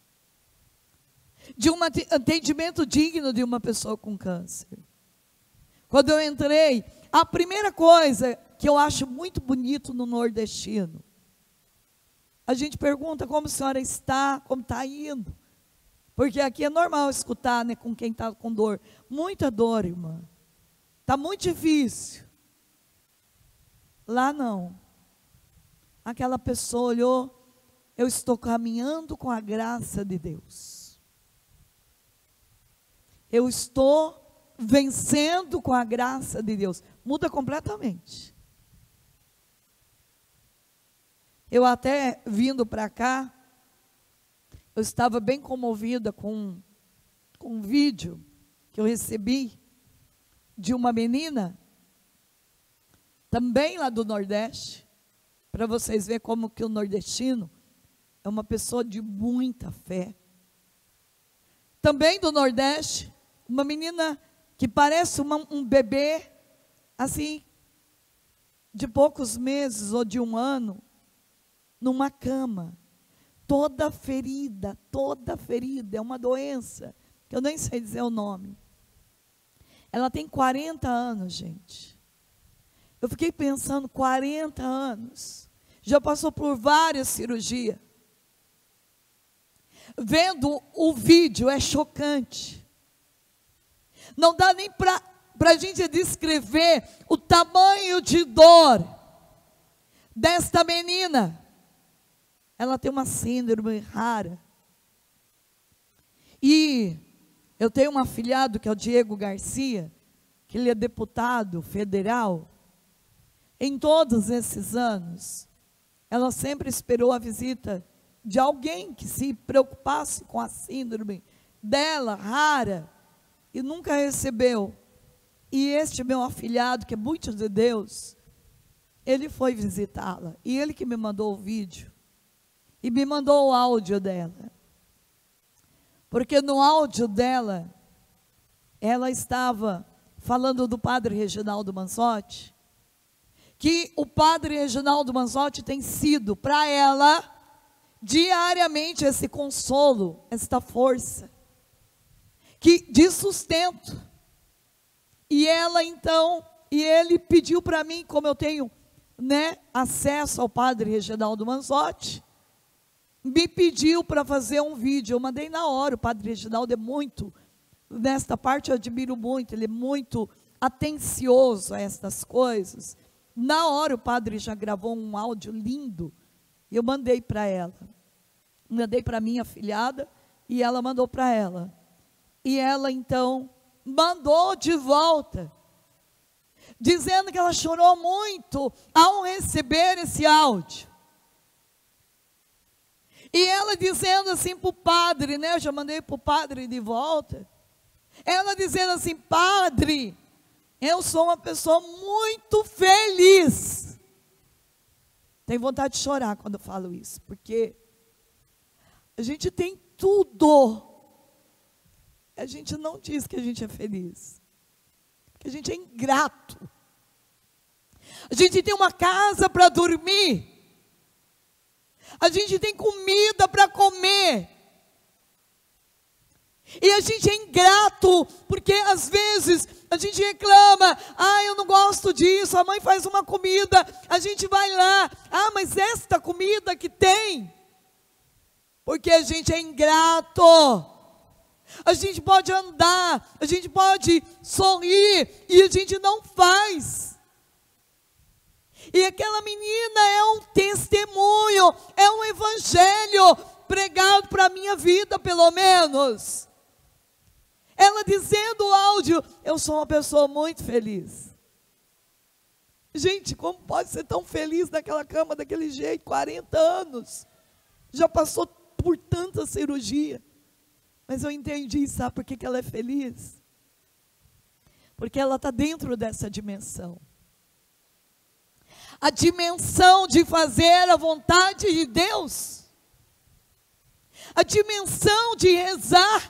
de um atendimento digno de uma pessoa com câncer. Quando eu entrei, a primeira coisa que eu acho muito bonito no nordestino, a gente pergunta como a senhora está, como está indo, porque aqui é normal escutar, né, com quem está com dor, muita dor, irmã, está muito difícil. Lá não, aquela pessoa olhou, eu estou caminhando com a graça de Deus, eu estou vencendo com a graça de Deus, muda completamente. Eu até vindo para cá, eu estava bem comovida com, com um vídeo que eu recebi de uma menina, também lá do Nordeste, para vocês verem como que o nordestino é uma pessoa de muita fé. Também do Nordeste, uma menina que parece uma, um bebê, assim, de poucos meses ou de um ano, numa cama, toda ferida, toda ferida, é uma doença, que eu nem sei dizer o nome. Ela tem quarenta anos, gente. Eu fiquei pensando, quarenta anos, já passou por várias cirurgias. Vendo o vídeo, é chocante. Não dá nem para a gente descrever o tamanho de dor desta menina. Ela tem uma síndrome rara. E eu tenho um afilhado que é o Diego Garcia, que ele é deputado federal. Em todos esses anos, ela sempre esperou a visita de alguém que se preocupasse com a síndrome dela, rara, e nunca recebeu. E este meu afilhado, que é muito de Deus, ele foi visitá-la, e ele que me mandou o vídeo, e me mandou o áudio dela, porque no áudio dela, ela estava falando do padre Reginaldo Manzotti, que o padre Reginaldo Manzotti tem sido para ela, diariamente, esse consolo, esta força, que de sustento. E ela então, e ele pediu para mim, como eu tenho, né, acesso ao padre Reginaldo Manzotti, me pediu para fazer um vídeo. Eu mandei na hora. O padre Reginaldo é muito, nesta parte eu admiro muito, ele é muito atencioso a estas coisas. Na hora o padre já gravou um áudio lindo, e eu mandei para ela, mandei para minha afilhada, e ela mandou para ela, e ela então mandou de volta, dizendo que ela chorou muito ao receber esse áudio, e ela dizendo assim para o padre, né, eu já mandei para o padre de volta, ela dizendo assim: padre, eu sou uma pessoa muito feliz. Tenho vontade de chorar quando eu falo isso, porque a gente tem tudo, a gente não diz que a gente é feliz, porque a gente é ingrato. A gente tem uma casa para dormir, A gente tem comida para comer. E a gente é ingrato, porque às vezes a gente reclama, ah, eu não gosto disso, a mãe faz uma comida, a gente vai lá, ah, mas esta comida que tem, porque a gente é ingrato. A gente pode andar, a gente pode sorrir, e a gente não faz. E aquela menina é um testemunho, é um evangelho pregado para a minha vida, pelo menos. Ela dizendo o áudio, eu sou uma pessoa muito feliz. Gente, como pode ser tão feliz naquela cama, daquele jeito, quarenta anos. Já passou por tanta cirurgia. Mas eu entendi, sabe por que que ela é feliz? Porque ela está dentro dessa dimensão. A dimensão de fazer a vontade de Deus. A dimensão de rezar.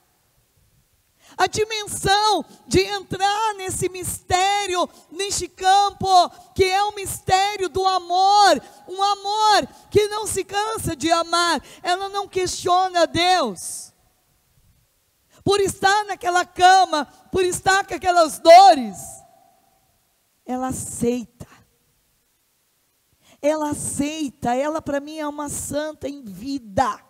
A dimensão de entrar nesse mistério, neste campo, que é o mistério do amor, um amor que não se cansa de amar, ela não questiona Deus. Por estar naquela cama, por estar com aquelas dores, ela aceita. Ela aceita, ela para mim é uma santa em vida.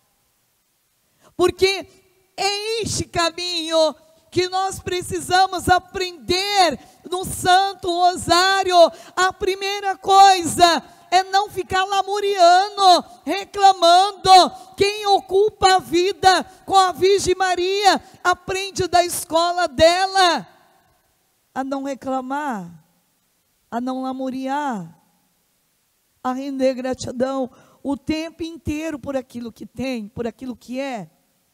Porque é este caminho que nós precisamos aprender no Santo Rosário. A primeira coisa é não ficar lamuriando, reclamando. Quem ocupa a vida com a Virgem Maria, aprende da escola dela a não reclamar, a não lamuriar, a render gratidão o tempo inteiro por aquilo que tem, por aquilo que é.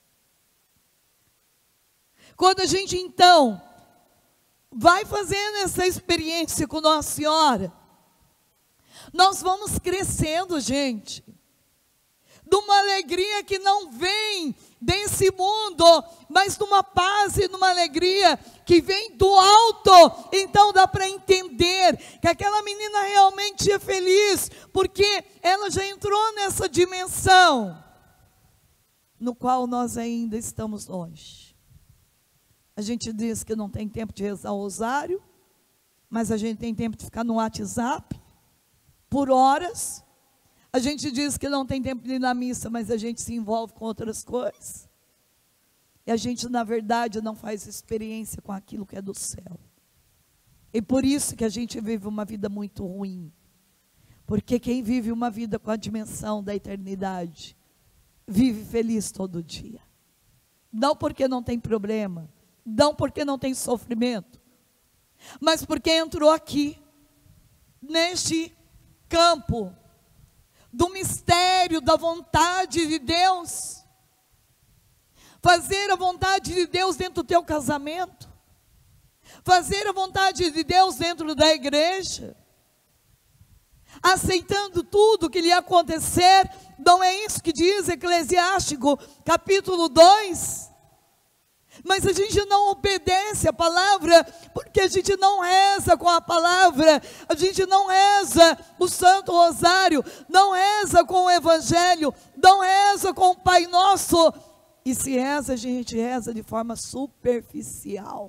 Quando a gente então vai fazendo essa experiência com Nossa Senhora, nós vamos crescendo, gente, de uma alegria que não vem desse mundo, mas de uma paz e de uma alegria que vem do alto. Então dá para entender que aquela menina realmente é feliz, porque ela já entrou nessa dimensão, no qual nós ainda estamos longe. A gente diz que não tem tempo de rezar o rosário, mas a gente tem tempo de ficar no WhatsApp, por horas. A gente diz que não tem tempo de ir na missa, mas a gente se envolve com outras coisas. E a gente, na verdade, não faz experiência com aquilo que é do céu. E por isso que a gente vive uma vida muito ruim. Porque quem vive uma vida com a dimensão da eternidade, vive feliz todo dia. Não porque não tem problema, não porque não tem sofrimento, mas porque entrou aqui, neste campo, do mistério da vontade de Deus. Fazer a vontade de Deus dentro do teu casamento, fazer a vontade de Deus dentro da igreja, aceitando tudo que lhe acontecer. Não é isso que diz Eclesiástico capítulo dois? Mas a gente não obedece a palavra, porque a gente não reza com a palavra, a gente não reza o Santo Rosário, não reza com o Evangelho, não reza com o Pai Nosso. E se reza, a gente reza de forma superficial.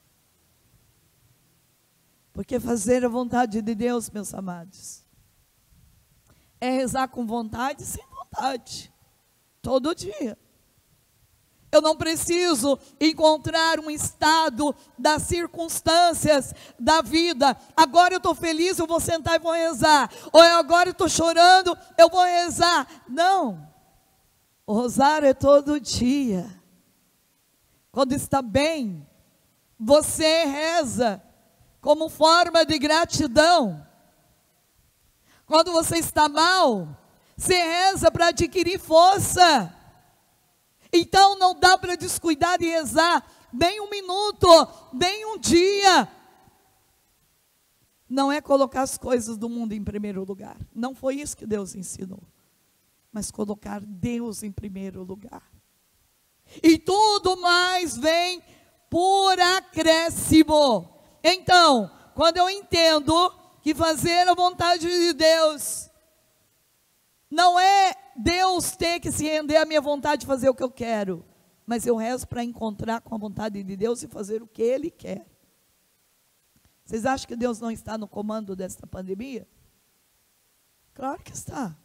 Porque fazer a vontade de Deus, meus amados, é rezar com vontade e sem vontade, todo dia. Eu não preciso encontrar um estado das circunstâncias da vida. Agora eu estou feliz, eu vou sentar e vou rezar. Ou agora eu estou chorando, eu vou rezar. Não. O rosário é todo dia. Quando está bem, você reza como forma de gratidão. Quando você está mal, você reza para adquirir força. Então não dá para descuidar de rezar nem um minuto, nem um dia. Não é colocar as coisas do mundo em primeiro lugar. Não foi isso que Deus ensinou. Mas colocar Deus em primeiro lugar. E tudo mais vem por acréscimo. Então, quando eu entendo que fazer a vontade de Deus Não é Deus ter que se render à minha vontade de fazer o que eu quero, mas eu rezo para encontrar com a vontade de Deus e fazer o que Ele quer. Vocês acham que Deus não está no comando desta pandemia? Claro que está.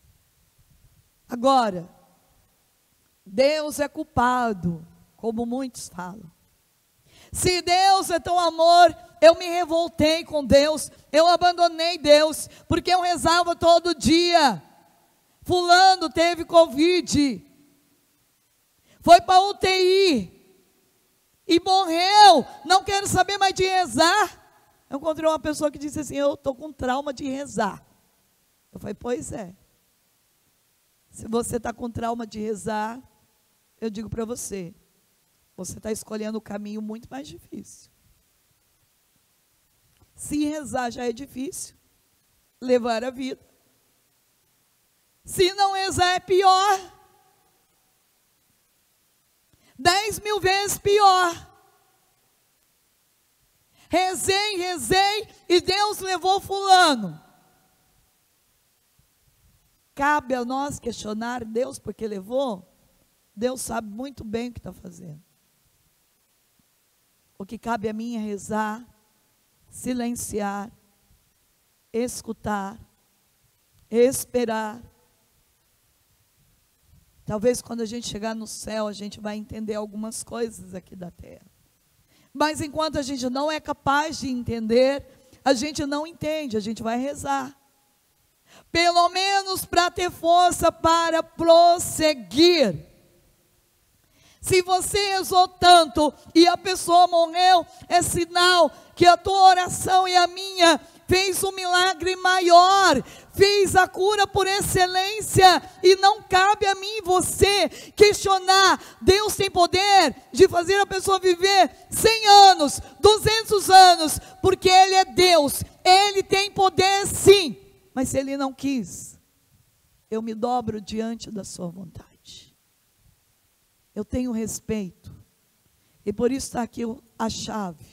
Agora, Deus é culpado, como muitos falam. Se Deus é tão amor, eu me revoltei com Deus, eu abandonei Deus, porque eu rezava todo dia. Fulano teve Covid, foi para U T I e morreu, não quero saber mais de rezar. Eu encontrei uma pessoa que disse assim, eu estou com trauma de rezar. Eu falei, pois é. Se você está com trauma de rezar, eu digo para você, você está escolhendo o caminho muito mais difícil. Se rezar já é difícil, levar a vida. Se não rezar é pior. Dez mil vezes pior. Rezei, rezei e Deus levou fulano. Cabe a nós questionar Deus porque levou? Deus sabe muito bem o que está fazendo. O que cabe a mim é rezar, silenciar, escutar, esperar. Talvez quando a gente chegar no céu, a gente vai entender algumas coisas aqui da terra. Mas enquanto a gente não é capaz de entender, a gente não entende, a gente vai rezar. Pelo menos para ter força para prosseguir. Se você rezou tanto e a pessoa morreu, é sinal que a tua oração e a minha fez um milagre maior, fez a cura por excelência, e não cabe a mim e você questionar. Deus tem poder de fazer a pessoa viver cem anos, duzentos anos, porque Ele é Deus, Ele tem poder sim, mas se Ele não quis, eu me dobro diante da sua vontade. Eu tenho respeito, e por isso está aqui a chave.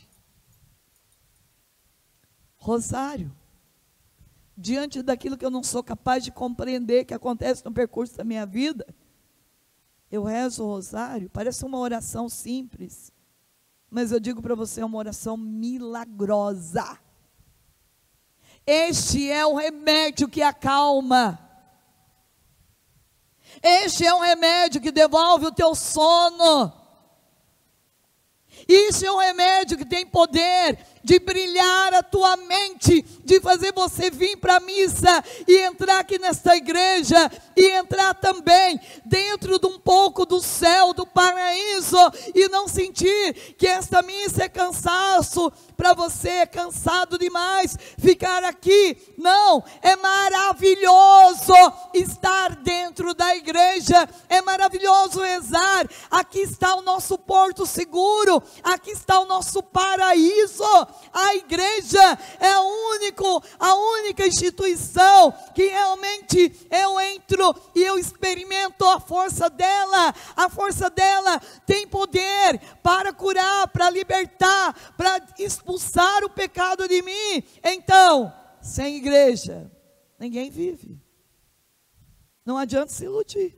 Rosário. Diante daquilo que eu não sou capaz de compreender que acontece no percurso da minha vida, eu rezo o rosário. Parece uma oração simples, mas eu digo para você, é uma oração milagrosa. Este é o remédio que acalma. Este é um remédio que devolve o teu sono. Este é um remédio que tem poder de brilhar a tua mente, de fazer você vir para a missa e entrar aqui nesta igreja e entrar também dentro de um pouco do céu, do paraíso, e não sentir que esta missa é cansaço para você, é cansado demais ficar aqui. Não, é maravilhoso estar dentro da igreja, é maravilhoso rezar. Aqui está o nosso porto seguro, aqui está o nosso paraíso. A igreja é a, único, a única instituição que realmente eu entro e eu experimento a força dela. A força dela tem poder para curar, para libertar, para expulsar o pecado de mim. Então, sem igreja, ninguém vive. Não adianta se iludir.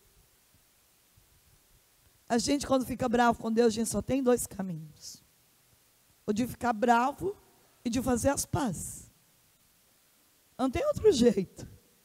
A gente, quando fica bravo com Deus, a gente só tem dois caminhos: o de ficar bravo e de fazer as pazes. Não tem outro jeito.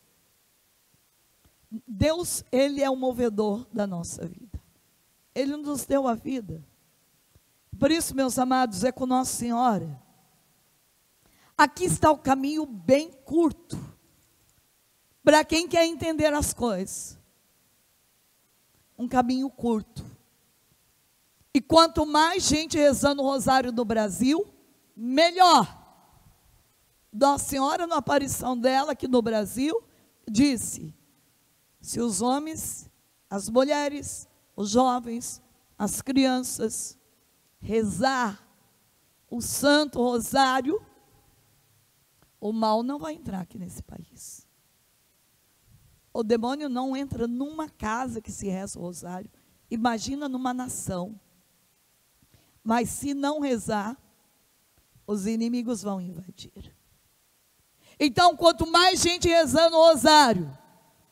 Deus, Ele é o movedor da nossa vida. Ele nos deu a vida. Por isso, meus amados, é com Nossa Senhora. Aqui está o caminho bem curto, para quem quer entender as coisas. Um caminho curto. E quanto mais gente rezando o rosário no Brasil, melhor. Nossa Senhora, na aparição dela aqui no Brasil, disse: se os homens, as mulheres, os jovens, as crianças, rezar o Santo Rosário, o mal não vai entrar aqui nesse país. O demônio não entra numa casa que se reza o rosário. Imagina numa nação. Mas se não rezar, os inimigos vão invadir. Então, quanto mais gente rezando o rosário,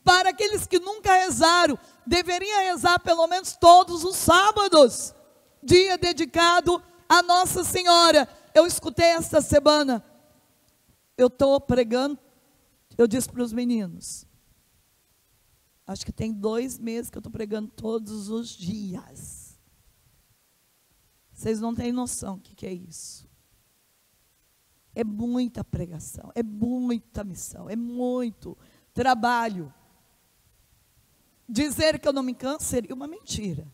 Para aqueles que nunca rezaram, deveriam rezar pelo menos todos os sábados, dia dedicado a Nossa Senhora. Eu escutei esta semana, eu estou pregando, eu disse para os meninos, acho que tem dois meses que eu estou pregando todos os dias. Vocês não têm noção do que, que é isso. É muita pregação, é muita missão, é muito trabalho. Dizer que eu não me canso seria uma mentira.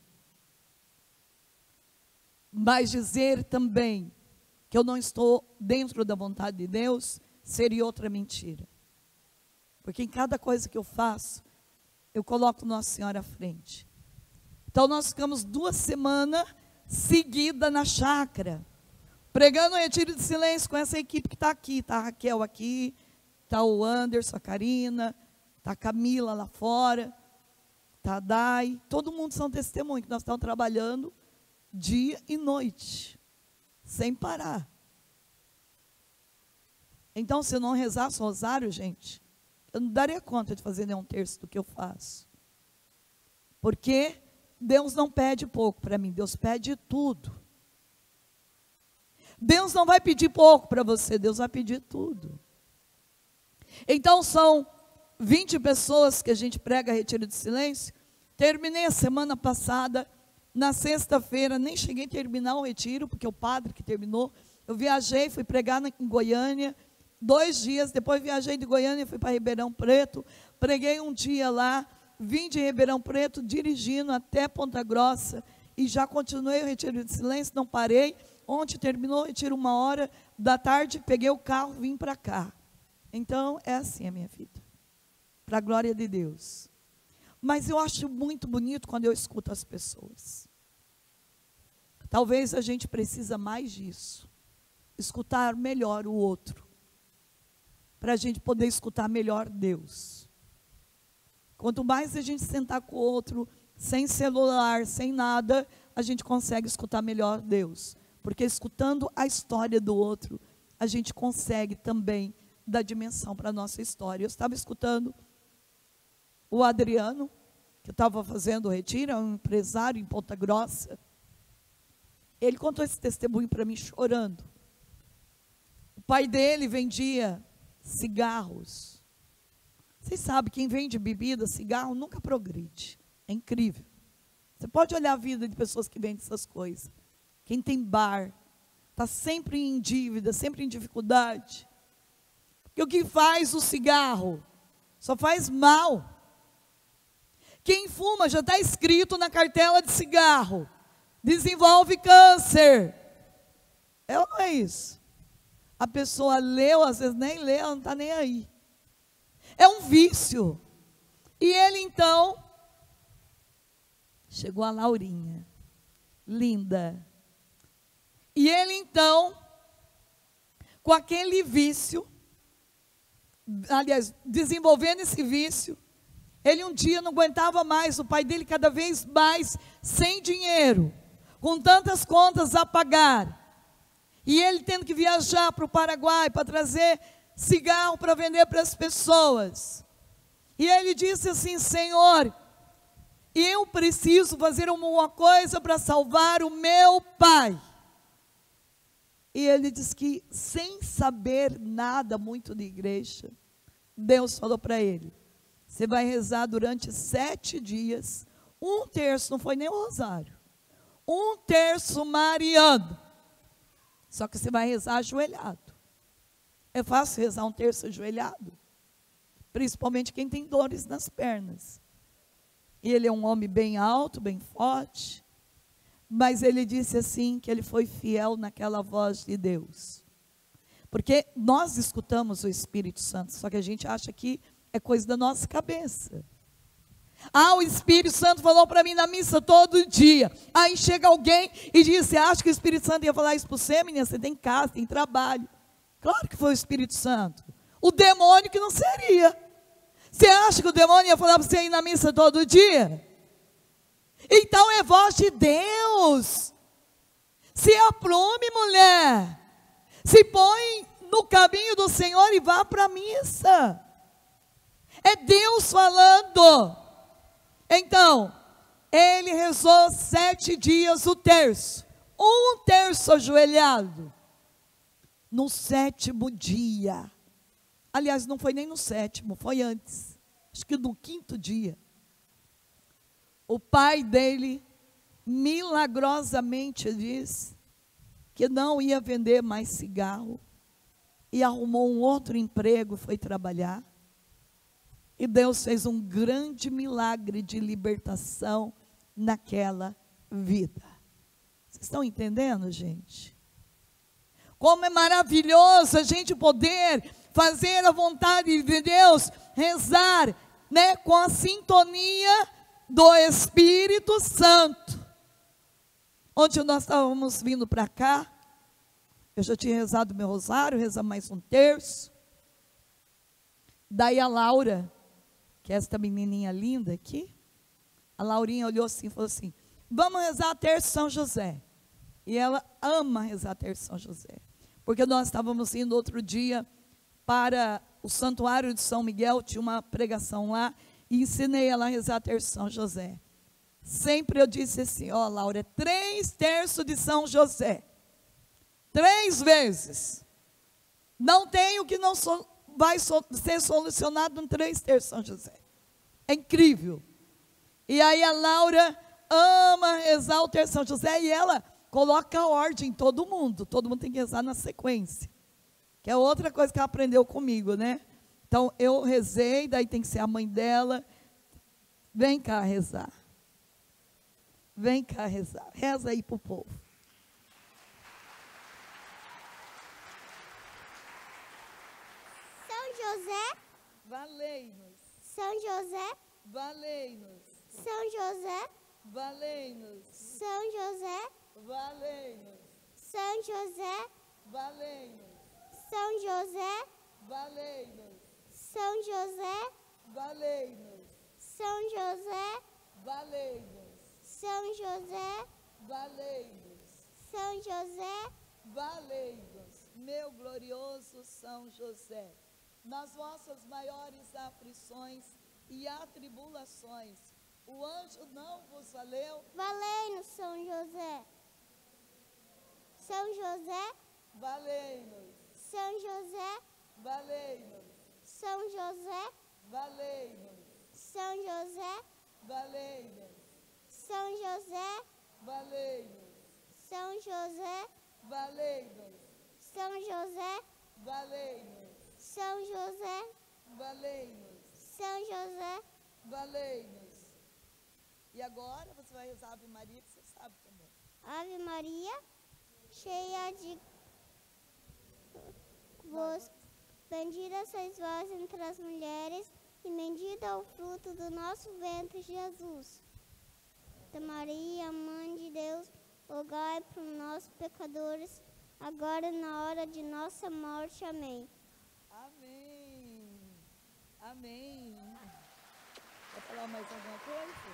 Mas dizer também que eu não estou dentro da vontade de Deus seria outra mentira. Porque em cada coisa que eu faço, eu coloco Nossa Senhora à frente. Então nós ficamos duas semanas seguidas na chácara, pregando o retiro de silêncio com essa equipe que está aqui. Está a Raquel aqui, está o Anderson, a Karina, está a Camila lá fora, está a Dai. Todo mundo são testemunhos que nós estamos trabalhando dia e noite, sem parar. Então, se eu não rezasse o rosário, gente, eu não daria conta de fazer nenhum terço do que eu faço. Porque Deus não pede pouco para mim, Deus pede tudo. Deus não vai pedir pouco para você, Deus vai pedir tudo. Então são vinte pessoas que a gente prega retiro de silêncio. Terminei a semana passada, na sexta-feira, nem cheguei a terminar o retiro, porque o padre que terminou, eu viajei, fui pregar na, em Goiânia, dois dias, depois viajei de Goiânia, fui para Ribeirão Preto, preguei um dia lá, vim de Ribeirão Preto, dirigindo até Ponta Grossa, e já continuei o retiro de silêncio, não parei. Ontem terminou o retiro uma hora da tarde, peguei o carro, vim para cá. Então, é assim a minha vida, para a glória de Deus. Mas eu acho muito bonito quando eu escuto as pessoas. Talvez a gente precisa mais disso, escutar melhor o outro, para a gente poder escutar melhor Deus. Quanto mais a gente sentar com o outro, sem celular, sem nada, a gente consegue escutar melhor Deus. Porque escutando a história do outro, a gente consegue também dar dimensão para a nossa história. Eu estava escutando o Adriano, que estava fazendo o retiro, é um empresário em Ponta Grossa. Ele contou esse testemunho para mim chorando. O pai dele vendia cigarros. Vocês sabem, quem vende bebida, cigarro, nunca progride. É incrível. Você pode olhar a vida de pessoas que vendem essas coisas. Quem tem bar, está sempre em dívida, sempre em dificuldade. Porque o que faz o cigarro? Só faz mal. Quem fuma, já está escrito na cartela de cigarro, desenvolve câncer. É ou não é isso? A pessoa leu, às vezes nem lê, ela não está nem aí. É um vício. E ele então, chegou a Laurinha, linda. E ele então, com aquele vício, aliás, desenvolvendo esse vício, ele um dia não aguentava mais, o pai dele cada vez mais sem dinheiro, com tantas contas a pagar, e ele tendo que viajar para o Paraguai para trazer cigarro para vender para as pessoas. E ele disse assim: Senhor, eu preciso fazer uma coisa para salvar o meu pai. E ele diz que, sem saber nada muito de igreja, Deus falou para ele: você vai rezar durante sete dias, um terço, não foi nem o rosário, um terço mariano, só que você vai rezar ajoelhado. É fácil rezar um terço ajoelhado? Principalmente quem tem dores nas pernas. E ele é um homem bem alto, bem forte, mas ele disse assim, que ele foi fiel naquela voz de Deus. Porque nós escutamos o Espírito Santo, só que a gente acha que é coisa da nossa cabeça. Ah, o Espírito Santo falou para mim na missa todo dia. Aí chega alguém e diz: você acha que o Espírito Santo ia falar isso para você, menina? Você tem casa, tem trabalho. Claro que foi o Espírito Santo. O demônio que não seria. Você acha que o demônio ia falar para você ir na missa todo dia? Então é voz de Deus. Se aprume, mulher. Se põe no caminho do Senhor e vá para a missa. É Deus falando. Então, ele rezou sete dias o terço. Um terço ajoelhado. No sétimo dia. Aliás, não foi nem no sétimo, foi antes. Acho que no quinto dia. O pai dele, milagrosamente, disse que não ia vender mais cigarro. E arrumou um outro emprego, foi trabalhar. E Deus fez um grande milagre de libertação naquela vida. Vocês estão entendendo, gente? Como é maravilhoso a gente poder fazer a vontade de Deus, rezar, né, com a sintonia do Espírito Santo. Ontem nós estávamos vindo para cá, eu já tinha rezado meu rosário, rezar mais um terço. Daí a Laura, que é esta menininha linda aqui, a Laurinha olhou assim e falou assim, vamos rezar terço São José. E ela ama rezar terço São José. Porque nós estávamos indo outro dia para o santuário de São Miguel, tinha uma pregação lá, e ensinei ela a rezar terço São José. Sempre eu disse assim, ó, Laura, três terços de São José. Três vezes. Não tem o que não so, vai so, ser solucionado em três terços São José. É incrível. E aí a Laura ama rezar o terço São José e ela coloca a ordem em todo mundo. Todo mundo tem que rezar na sequência. Que é outra coisa que ela aprendeu comigo, né? Então eu rezei, daí tem que ser a mãe dela. Vem cá rezar. Vem cá rezar. Reza aí para o povo. São José, valei-nos. São José, valei-nos. São José, valei-nos. São José, valei-nos. São José, valei-nos. São José, valei-nos. São José, valei-nos. São José, valei-nos. São José, valei-nos. São José, valei-nos. Meu glorioso São José, nas vossas maiores aflições e atribulações, o anjo não vos valeu? valei-nos, São José. São José, valei-nos. São José, valei-nos. São José, valei-nos. São José, valei-nos. São José, valei-nos. São José, valei-nos. São José, valei-nos. São José, valei-nos. São José, valei-nos. E agora você vai rezar a Ave Maria, que você sabe também. Ave Maria, cheia de vós, bendita sois vós entre as mulheres, e bendito é o fruto do nosso ventre, Jesus. Santa Maria, Mãe de Deus, rogai por nós, pecadores, agora e na hora de nossa morte. Amém. Amém. Amém. Quer falar mais alguma coisa?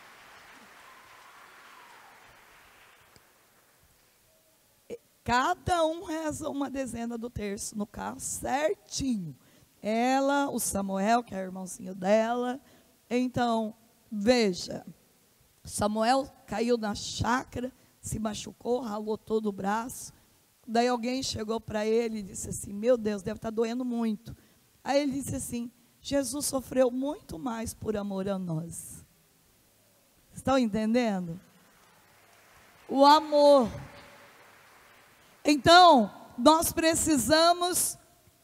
Cada um reza uma dezena do terço no carro, certinho. Ela, o Samuel, que é o irmãozinho dela. Então, veja, Samuel caiu na chácara, se machucou, ralou todo o braço. Daí alguém chegou para ele e disse assim, meu Deus, deve estar doendo muito. Aí ele disse assim, Jesus sofreu muito mais por amor a nós. Estão entendendo? O amor. Então, nós precisamos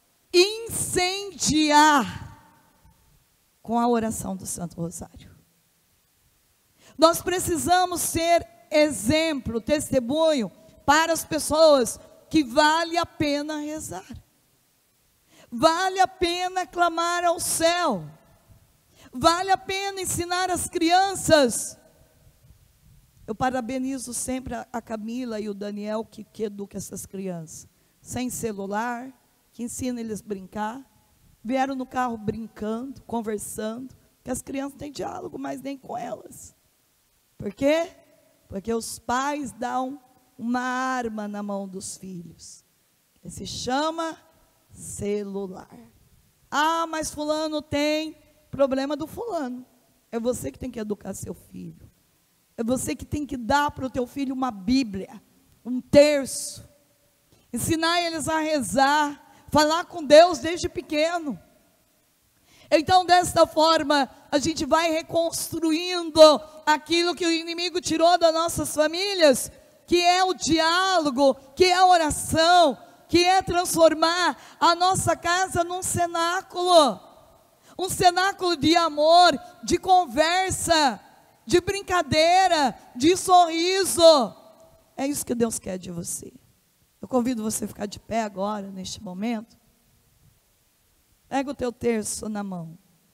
incendiar com a oração do Santo Rosário. Nós precisamos ser exemplo, testemunho para as pessoas que vale a pena rezar. Vale a pena clamar ao céu. Vale a pena ensinar as crianças. Eu parabenizo sempre a, a Camila e o Daniel que, que educam essas crianças. Sem celular, que ensina eles a brincar. Vieram no carro brincando, conversando. Que as crianças não têm diálogo mais nem com elas. Por quê? Porque os pais dão uma arma na mão dos filhos. Que se chama celular. Ah, mas fulano tem problema do fulano. É você que tem que educar seu filho. É você que tem que dar para o teu filho uma Bíblia, um terço. Ensinar eles a rezar, falar com Deus desde pequeno. Então, desta forma, a gente vai reconstruindo aquilo que o inimigo tirou das nossas famílias, que é o diálogo, que é a oração, que é transformar a nossa casa num cenáculo, um cenáculo de amor, de conversa, de brincadeira, de sorriso. É isso que Deus quer de você. Eu convido você a ficar de pé agora, neste momento. Pega o teu terço na mão.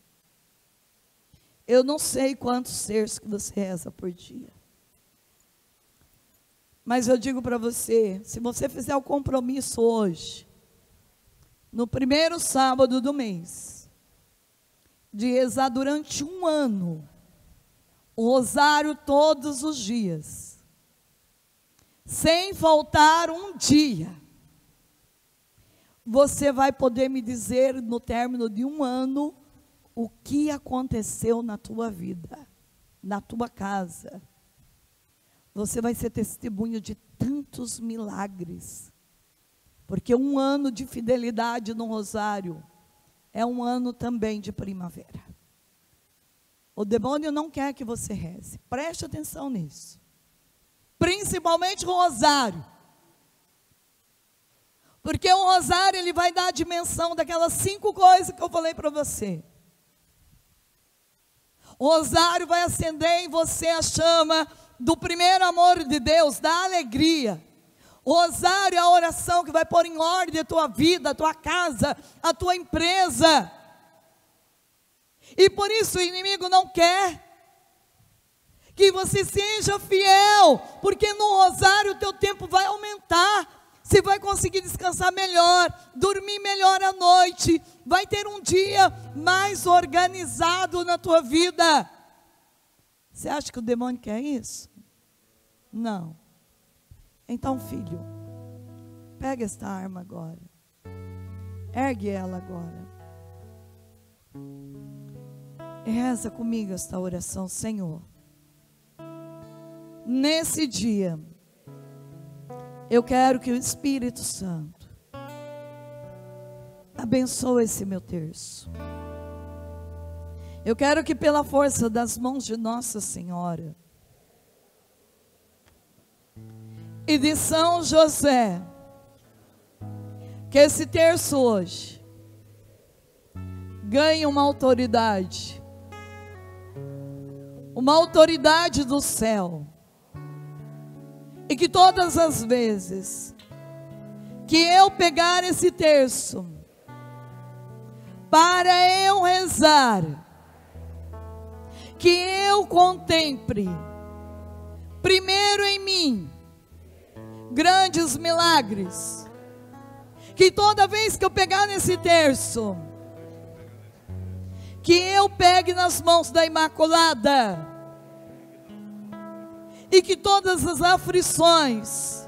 Eu não sei quantos terços que você reza por dia. Mas eu digo para você, se você fizer o compromisso hoje, no primeiro sábado do mês, de rezar durante um ano, o rosário todos os dias, sem faltar um dia, você vai poder me dizer no término de um ano o que aconteceu na tua vida, na tua casa. Você vai ser testemunho de tantos milagres, porque um ano de fidelidade no rosário é um ano também de primavera. O demônio não quer que você reze, preste atenção nisso, principalmente o rosário, porque o rosário ele vai dar a dimensão daquelas cinco coisas que eu falei para você. O rosário vai acender em você a chama do primeiro amor de Deus, da alegria. O rosário é a oração que vai pôr em ordem a tua vida, a tua casa, a tua empresa. E por isso o inimigo não quer que você seja fiel, porque no rosário o teu tempo vai aumentar. Você vai conseguir descansar melhor, dormir melhor à noite, vai ter um dia mais organizado na tua vida. Você acha que o demônio quer isso? Não. Então, filho, pega esta arma agora. Ergue ela agora. E reza comigo esta oração. Senhor, nesse dia, eu quero que o Espírito Santo abençoe esse meu terço. Eu quero que pela força das mãos de Nossa Senhora e de São José, que esse terço hoje ganhe uma autoridade, uma autoridade do céu, e que todas as vezes que eu pegar esse terço para eu rezar, que eu contemple primeiro em mim grandes milagres, que toda vez que eu pegar nesse terço, que eu pegue nas mãos da Imaculada, e que todas as aflições,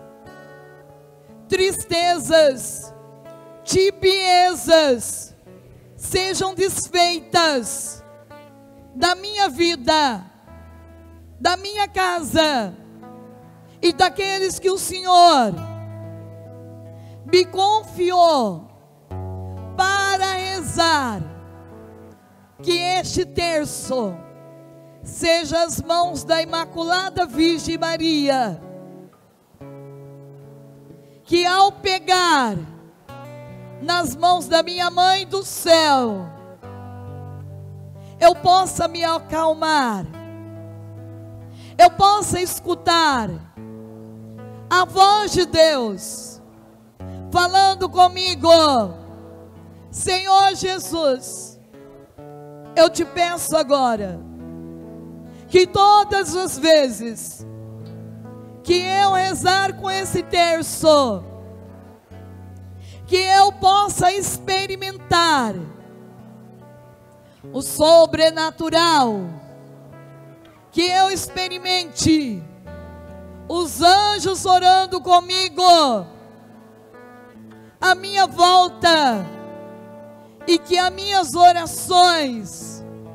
tristezas, tibiezas sejam desfeitas da minha vida, da minha casa e daqueles que o Senhor me confiou para rezar, que este terço seja as mãos da Imaculada Virgem Maria, que ao pegar nas mãos da minha Mãe do céu, eu possa me acalmar, eu possa escutar a voz de Deus falando comigo. Senhor Jesus, eu te peço agora, que todas as vezes que eu rezar com esse terço, que eu possa experimentar o sobrenatural, que eu experimente os anjos orando comigo, à minha volta, e que as minhas orações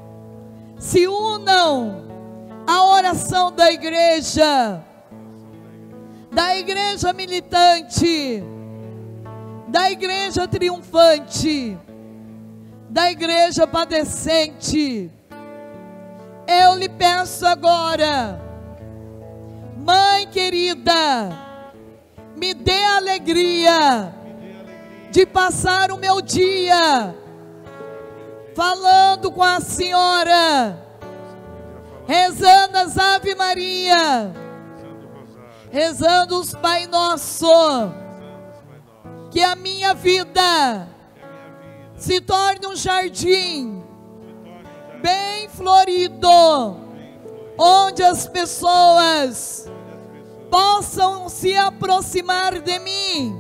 se unam à oração da igreja, da igreja militante, da igreja triunfante, da igreja padecente. Eu lhe peço agora, Mãe querida, me dê alegria de passar o meu dia falando com a Senhora, rezando as Ave Maria, rezando os Pai Nosso. Que a minha vida se torne um jardim bem florido, onde as pessoas possam se aproximar de mim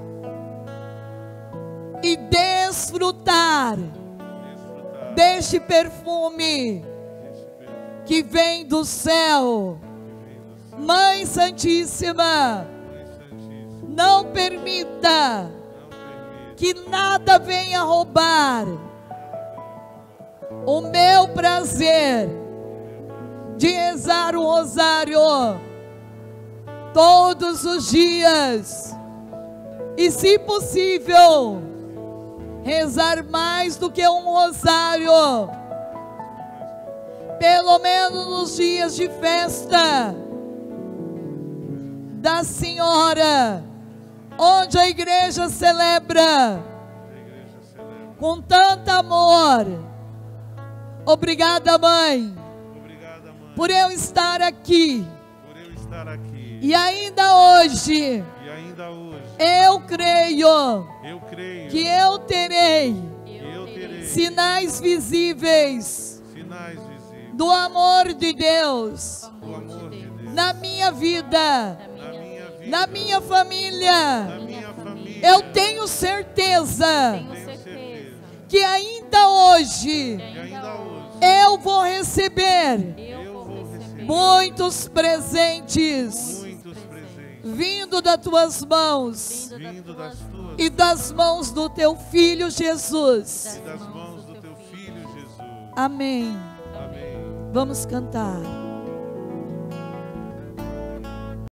e desfrutar deste perfume que vem do céu. Mãe Santíssima, não permita que nada venha roubar o meu prazer de rezar o rosário todos os dias, e se possível rezar mais do que um rosário, pelo menos nos dias de festa da Senhora, onde a igreja celebra com tanto amor. Obrigada, Mãe, Obrigada, Mãe, por eu estar aqui. por eu estar aqui. E ainda hoje, E ainda hoje, eu creio eu creio que eu terei que eu terei sinais visíveis sinais visíveis do amor de Deus do amor de Deus na minha vida, na minha vida, na minha família. na minha família. Eu tenho certeza Tenho Tenho certeza certeza que ainda hoje que que ainda ainda hoje hoje eu vou receber eu vou receber muitos presentes muitos presentes vindo das tuas mãos vindo das tuas e das mãos do teu Filho Jesus. e das mãos do teu Filho Jesus. Amém. Amém. Vamos cantar.